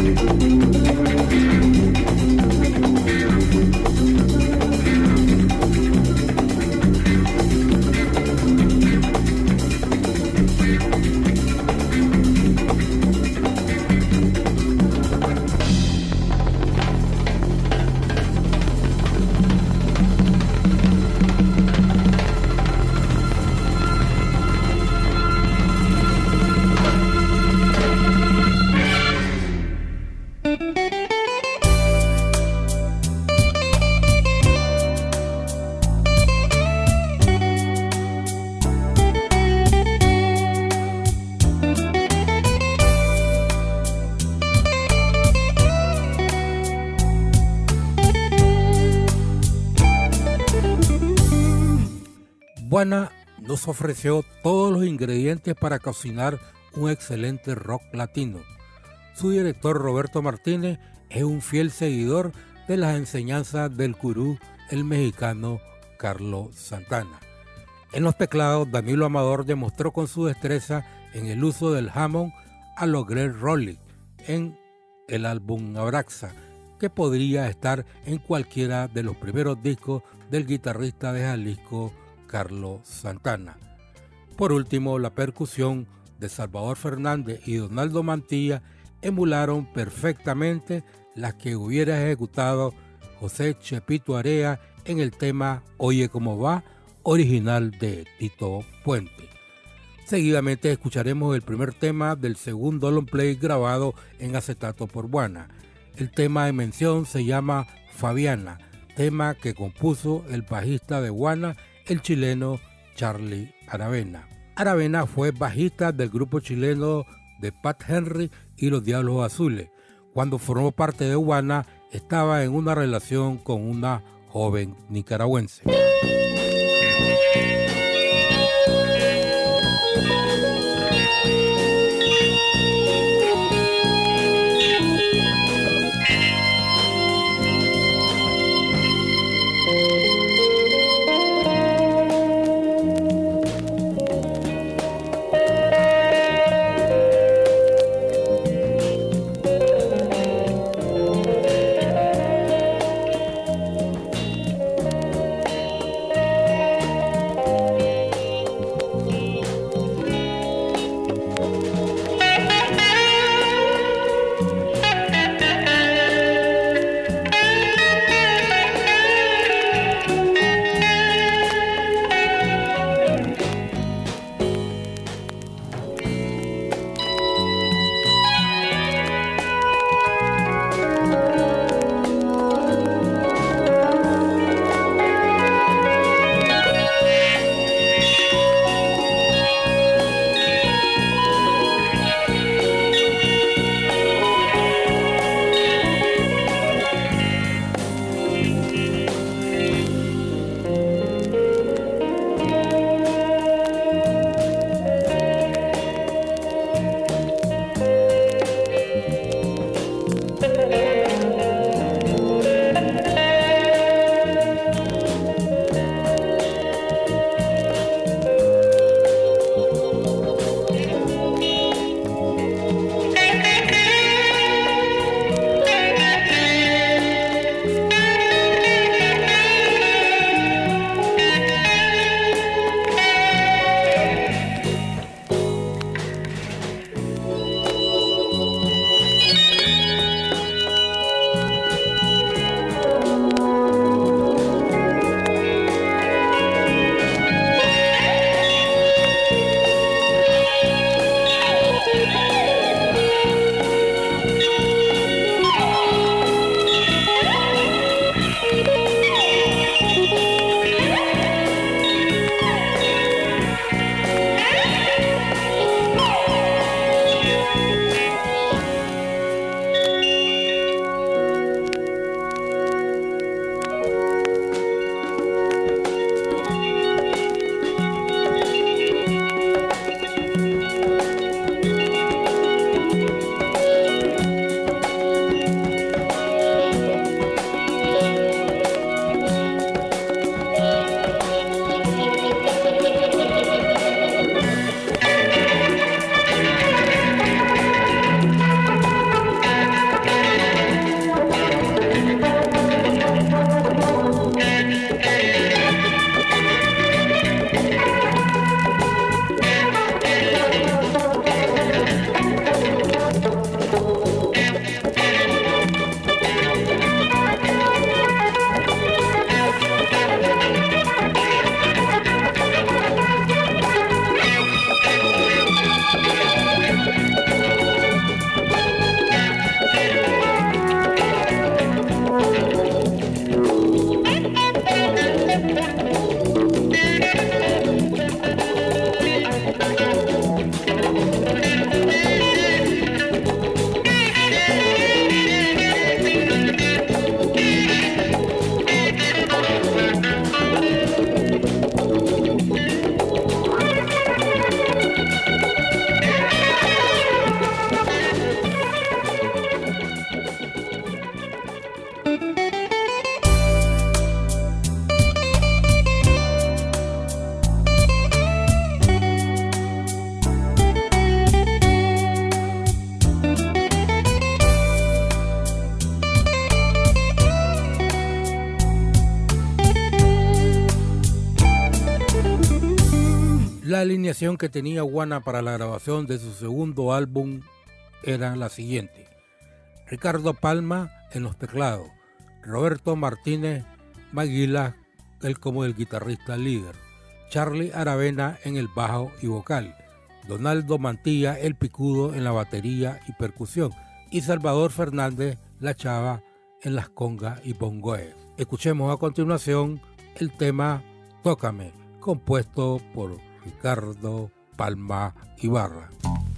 Guana nos ofreció todos los ingredientes para cocinar un excelente rock latino. Su director Roberto Martínez es un fiel seguidor de las enseñanzas del gurú, el mexicano Carlos Santana. En los teclados, Danilo Amador demostró con su destreza en el uso del Hammond a lo Greg Rowley en el álbum Abraxa, que podría estar en cualquiera de los primeros discos del guitarrista de Jalisco, Carlos Santana. Por último, la percusión de Salvador Fernández y Donaldo Mantilla emularon perfectamente las que hubiera ejecutado José Chepito Area en el tema Oye Cómo Va, original de Tito Puente. Seguidamente escucharemos el primer tema del segundo long play grabado en acetato por Guana. El tema en mención se llama Fabiana, tema que compuso el bajista de Guana, el chileno Charly Aravena. Aravena fue bajista del grupo chileno de Pat Henry y los Diablos Azules. Cuando formó parte de Guana, estaba en una relación con una joven nicaragüense. La alineación que tenía Juana para la grabación de su segundo álbum era la siguiente: Ricardo Palma en los teclados, Roberto Martínez Maguila, él como el guitarrista líder, Charlie Aravena en el bajo y vocal, Donaldo Mantilla el picudo en la batería y percusión, y Salvador Fernández la chava en las congas y bongoes. Escuchemos a continuación el tema Tócame, compuesto por Ricardo Palma Ibarra.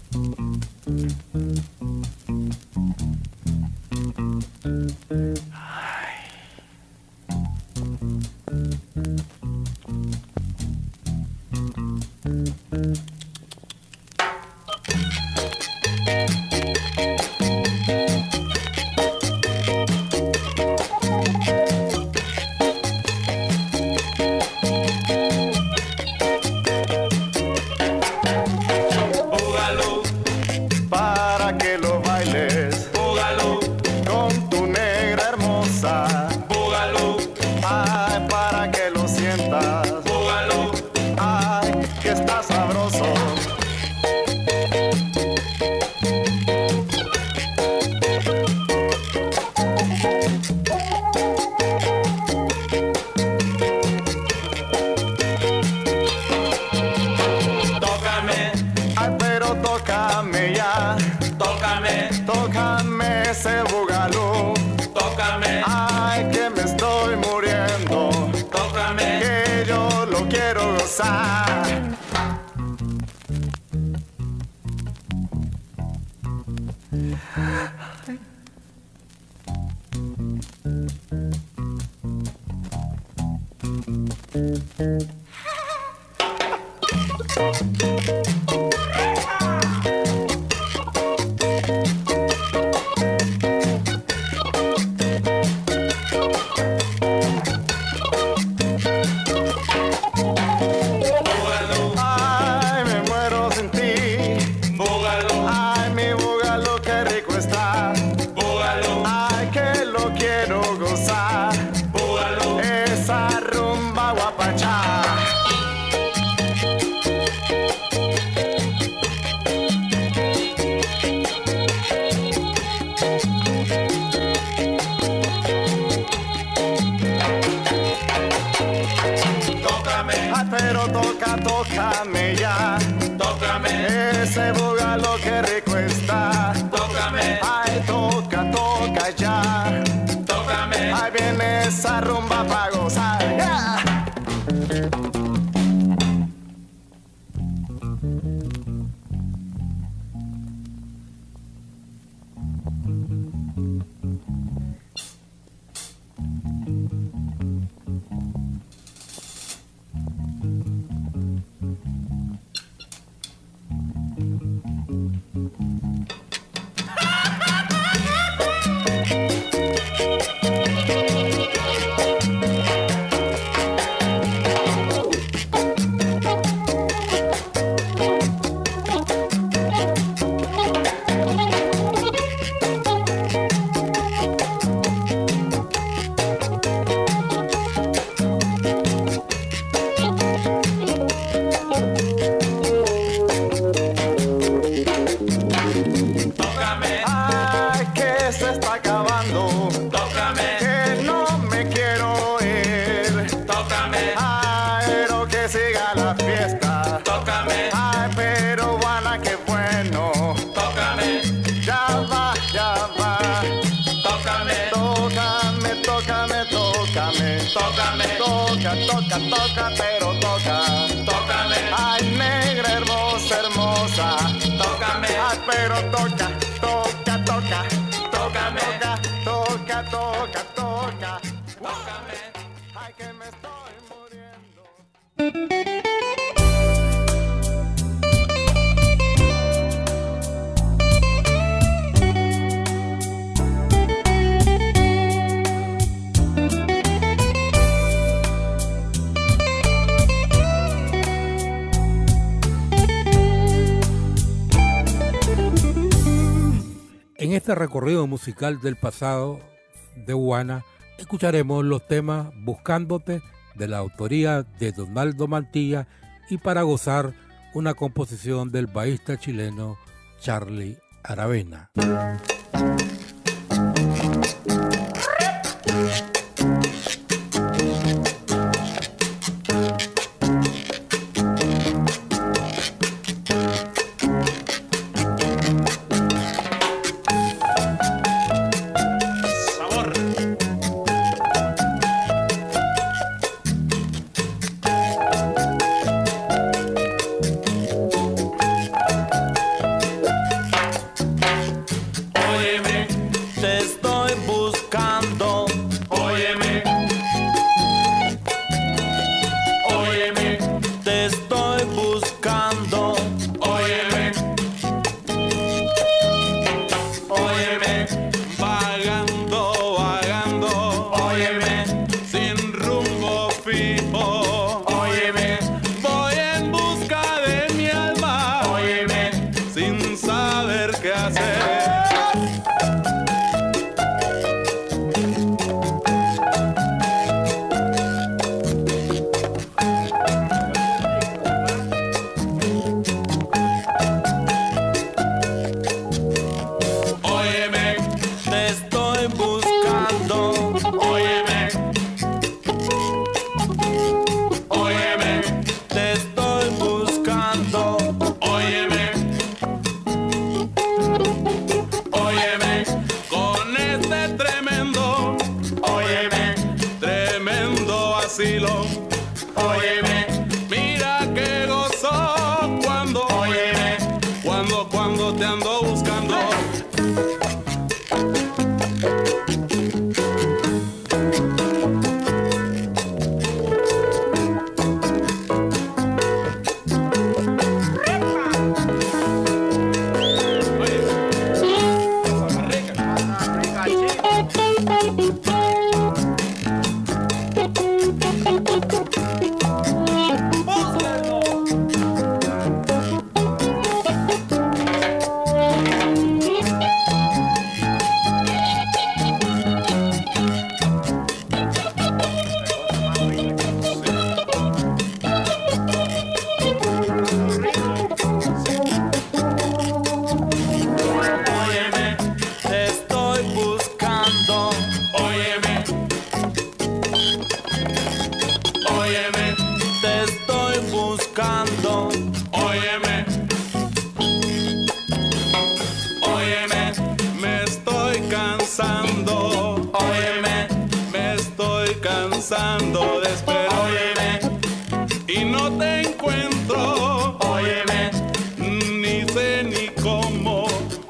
Tócame ya, tócame ese búgalo que rico está, tócame, ay toca, toca ya, tócame, ahí viene esa rumba pa' gozar, yeah. Toca, pero toca, tócame, ay negra hermosa, hermosa, tócame, ay pero toca, toca, toca, tócame, toca, toca, toca, toca, tócame, ay que me estoy muriendo. En este recorrido musical del pasado de Juana, escucharemos los temas Buscándote, de la autoría de Donaldo Mantilla, y Para Gozar, una composición del baísta chileno Charly Aravena. Cuando te ando buscando. Cansando de esperar, óyeme, y no te encuentro, óyeme, ni sé ni cómo.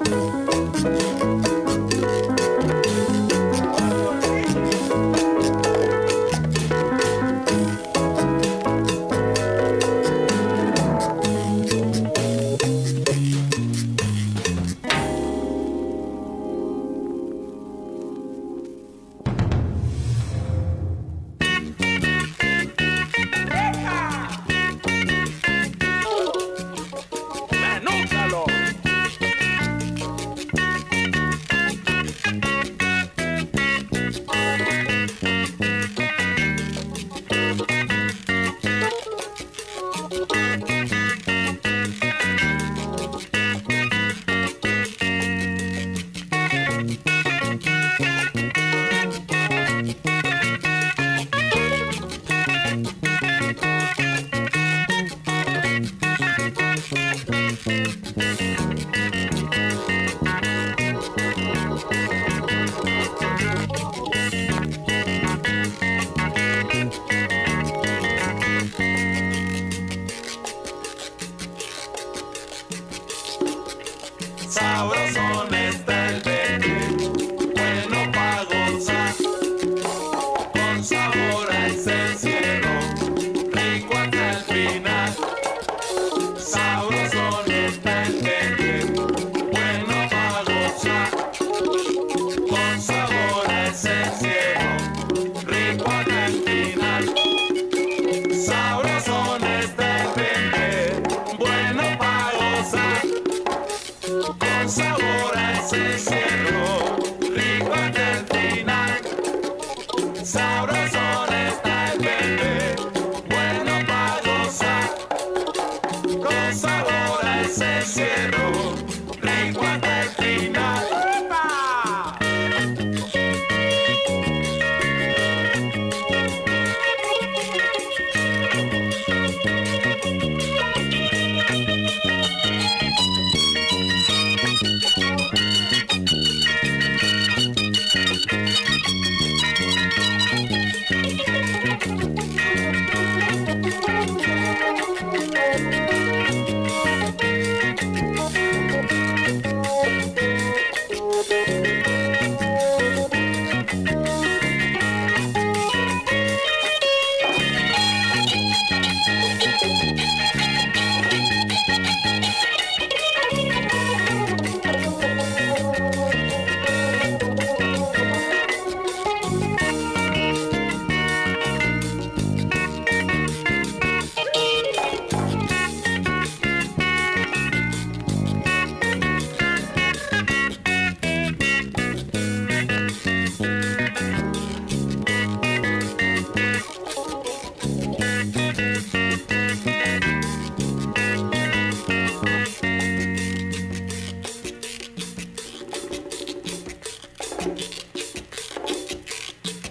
Sabrosón está el verde, bueno pa' gozar, con sabor a encierro, rico hasta el final. Sabrosón está el verde, bueno pa' gozar, con sabor a encierro.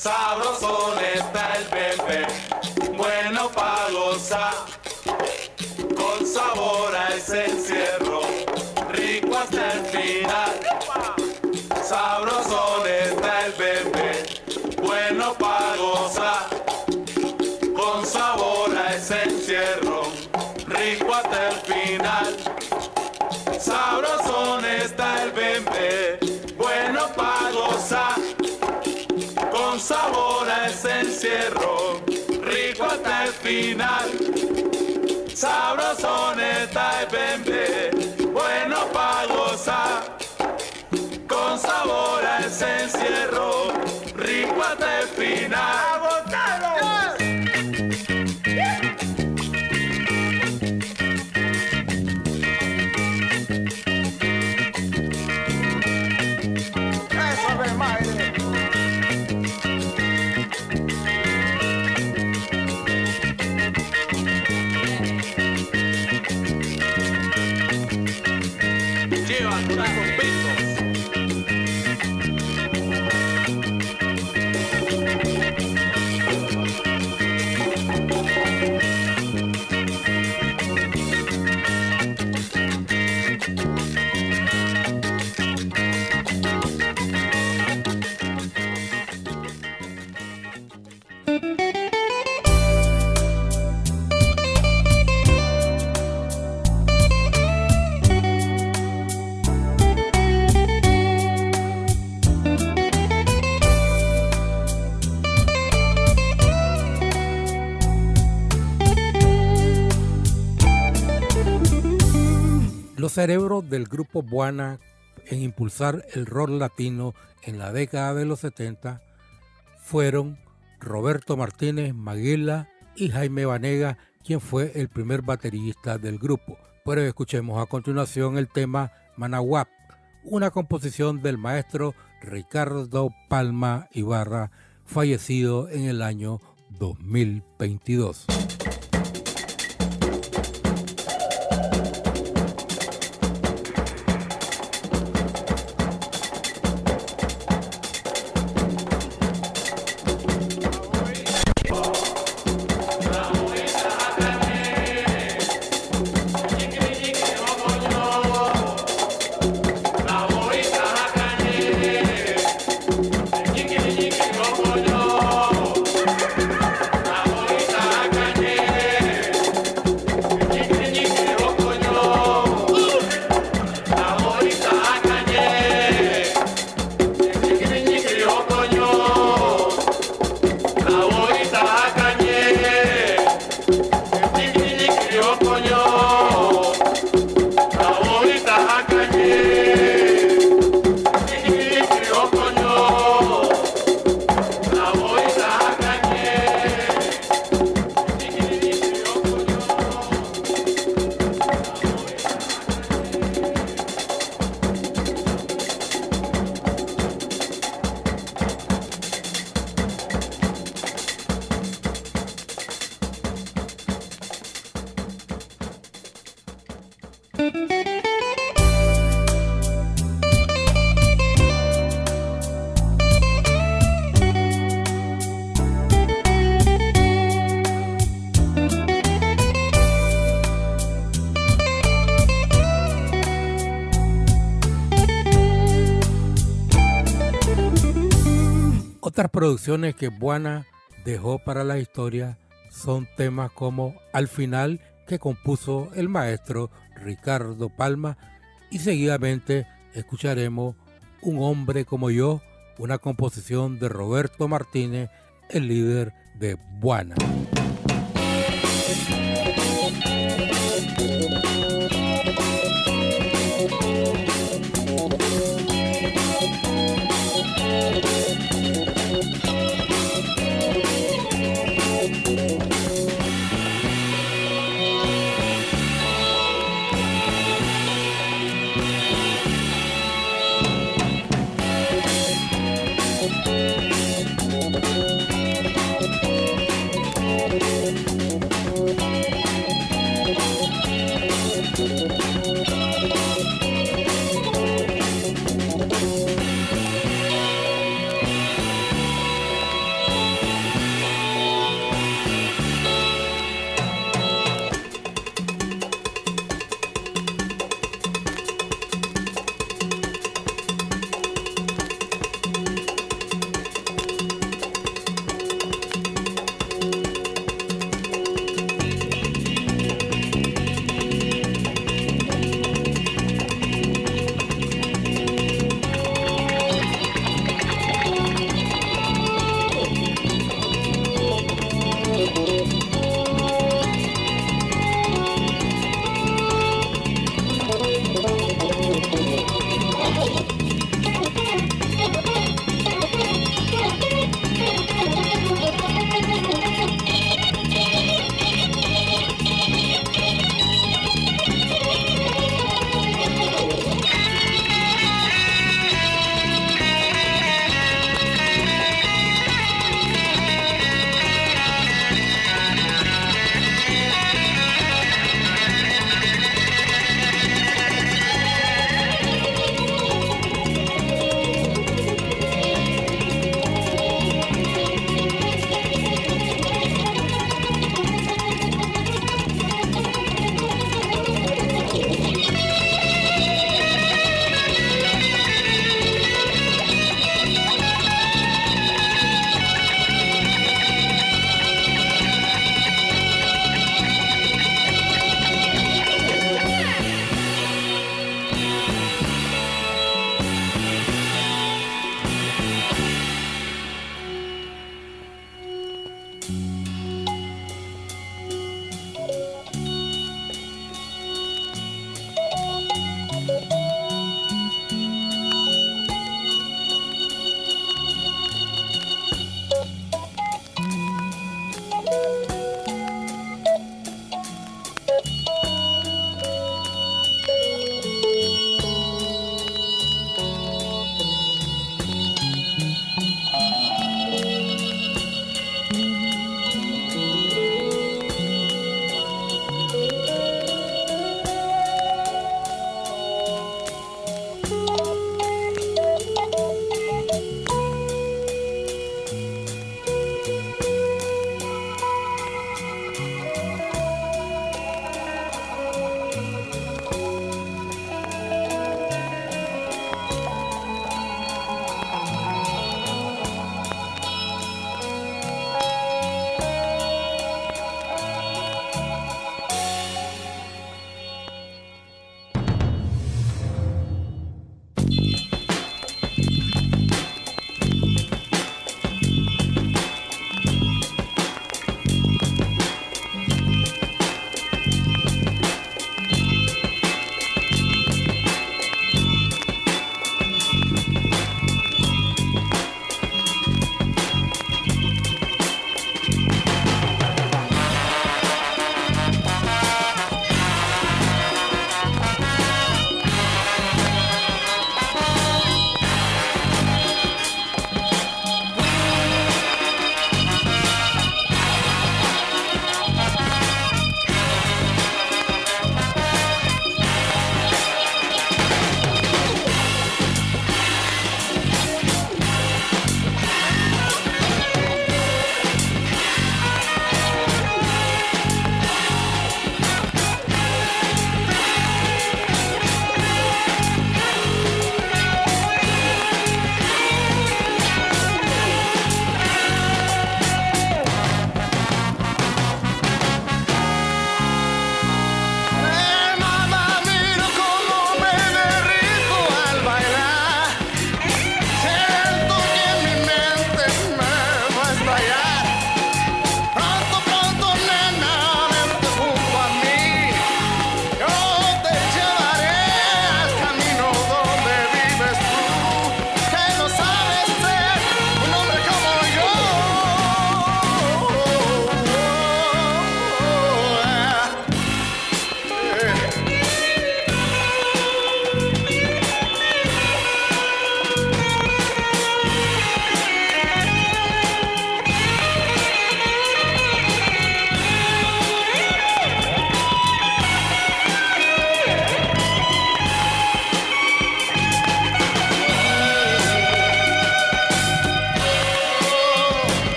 sabrosón está el bebé, bueno pa' gozar, con sabor a ese encierro, rico hasta el final. Sabrosón está el bebé, bueno pa' gozar, con sabor a ese encierro, rico hasta el final. Sabrosón está el bebé, bueno pa' gozar, con sabor a ese encierro, rico hasta el final. Sabrosón está el bebé, bueno pa' gozar, con sabor a ese encierro, rico hasta el final. Los cerebros del grupo Buana en impulsar el rock latino en la década de los 70 fueron Roberto Martínez Maguila y Jaime Vanega, quien fue el primer baterista del grupo. Pero escuchemos a continuación el tema Manahuap, una composición del maestro Ricardo Palma Ibarra, fallecido en el año 2022. Otras producciones que Buana dejó para la historia son temas como Al Final, que compuso el maestro Ricardo Palma, y seguidamente escucharemos Un Hombre Como Yo, una composición de Roberto Martínez, el líder de Buana.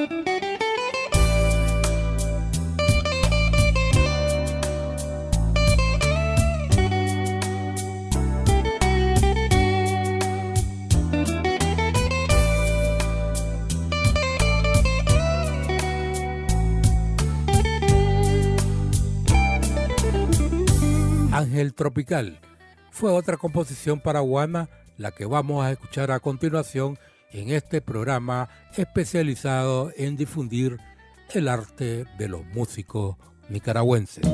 Ángel Tropical fue otra composición paraguana, la que vamos a escuchar a continuación en este programa especializado en difundir el arte de los músicos nicaragüenses.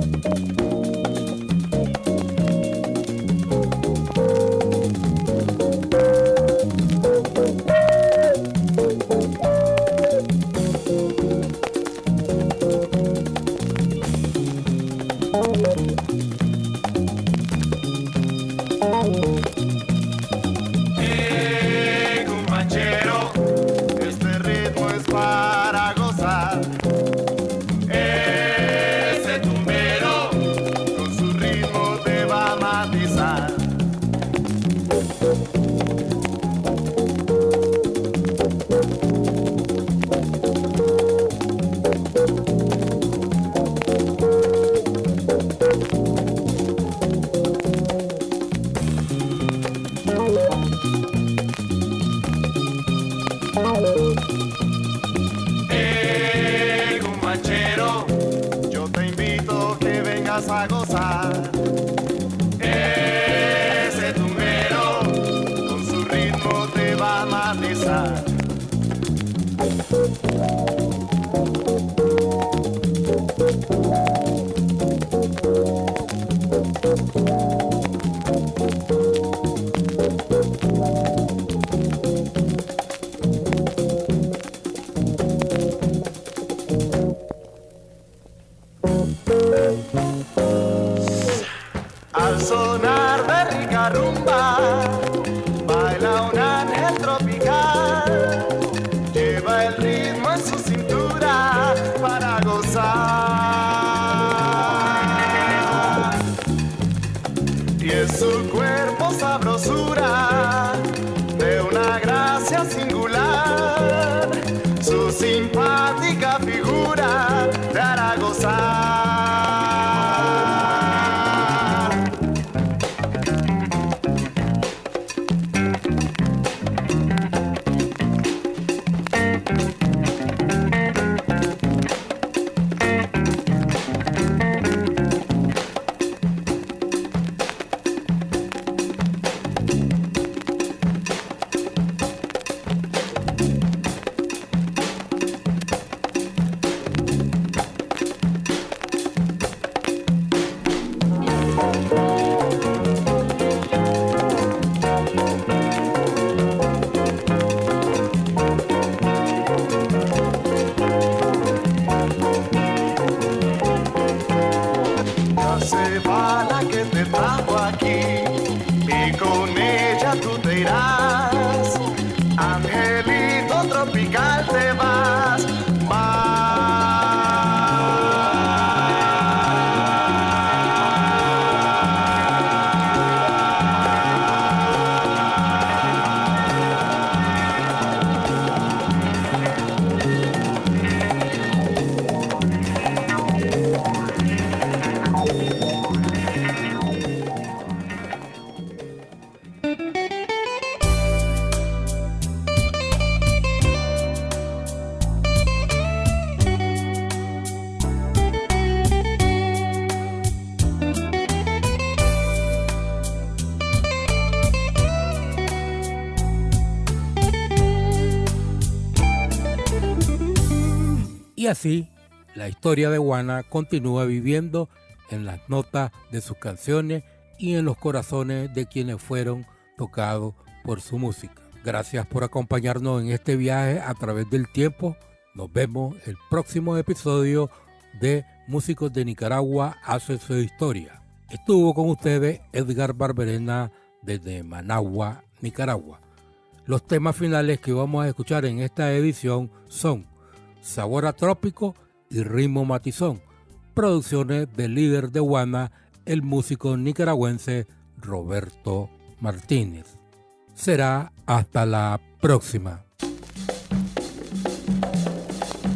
A gozar ese tumbero con su ritmo te va a matizar. Al sonar de rica rumba, baila un ángel tropical, lleva el ritmo en su cintura para gozar. Y en su cuerpo sabrosura de una gracia singular, su simpática figura te hará gozar. Se va la que te trajo aquí y con ella tú te irás. Angelito tropical te vas, Y así, la historia de Juana continúa viviendo en las notas de sus canciones y en los corazones de quienes fueron tocados por su música. Gracias por acompañarnos en este viaje a través del tiempo. Nos vemos el próximo episodio de Músicos de Nicaragua hacen su historia. Estuvo con ustedes Edgar Barberena desde Managua, Nicaragua. Los temas finales que vamos a escuchar en esta edición son Sabor a Trópico y Ritmo Matizón, producciones del líder de Juana, el músico nicaragüense Roberto Martínez. Será hasta la próxima.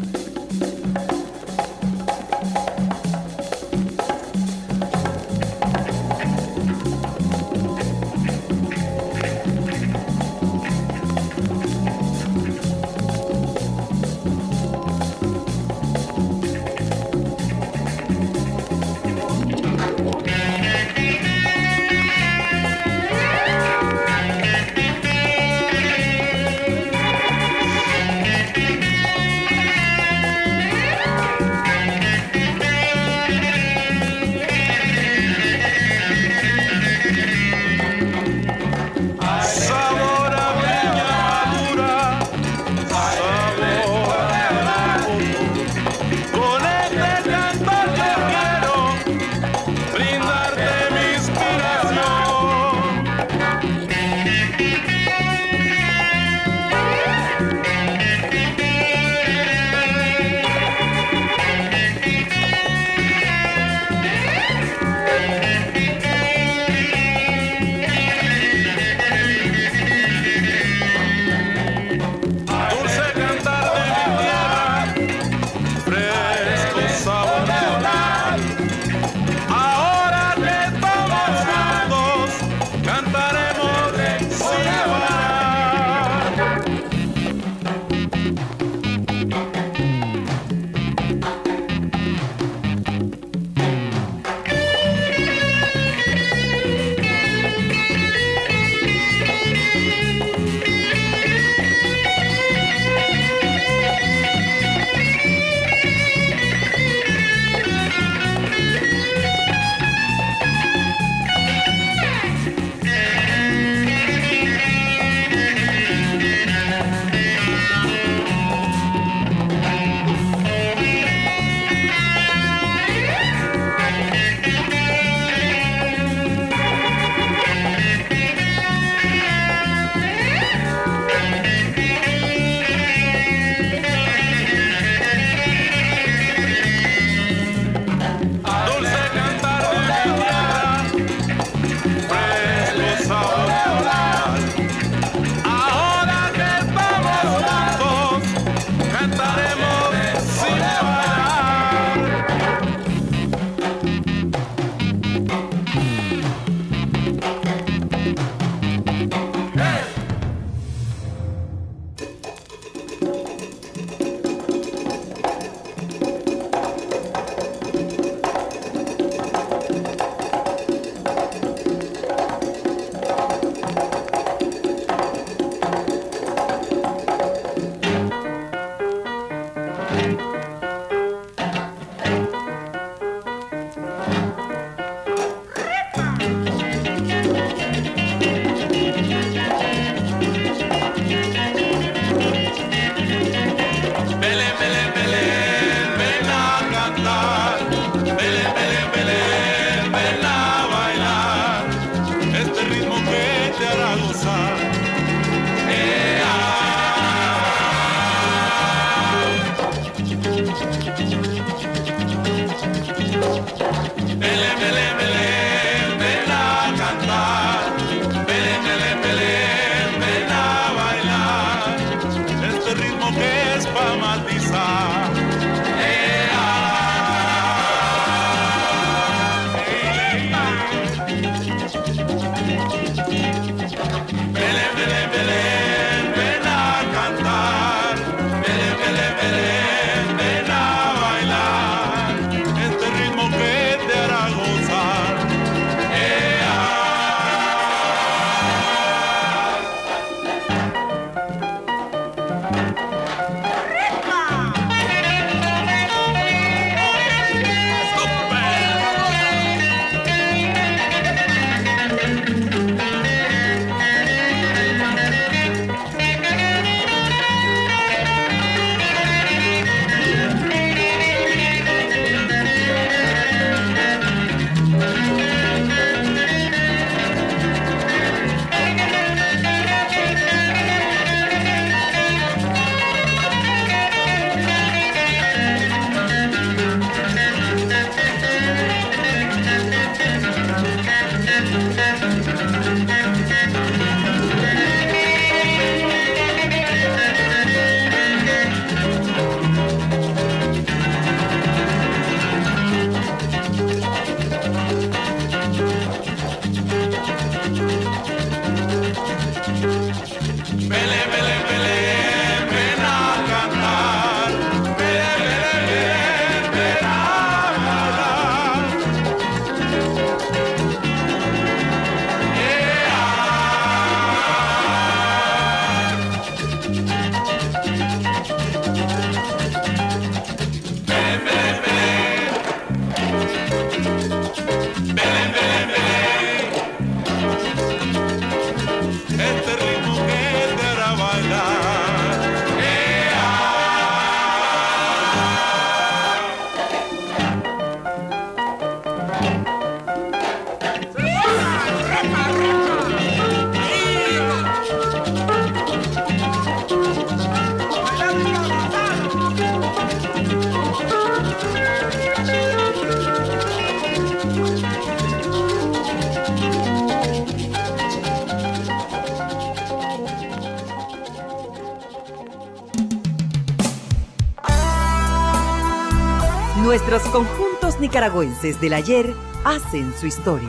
Nuestros conjuntos nicaragüenses del ayer hacen su historia.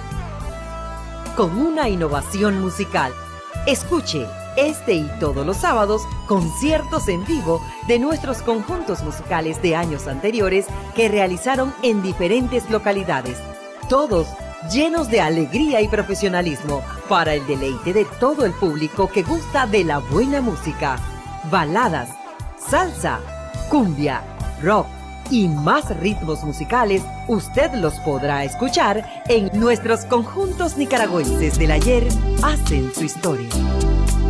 Con una innovación musical, escuche este y todos los sábados conciertos en vivo de nuestros conjuntos musicales de años anteriores que realizaron en diferentes localidades, todos llenos de alegría y profesionalismo para el deleite de todo el público que gusta de la buena música, baladas, salsa, cumbia, rock y más ritmos musicales. Usted los podrá escuchar en nuestros conjuntos nicaragüenses del ayer hacen su historia.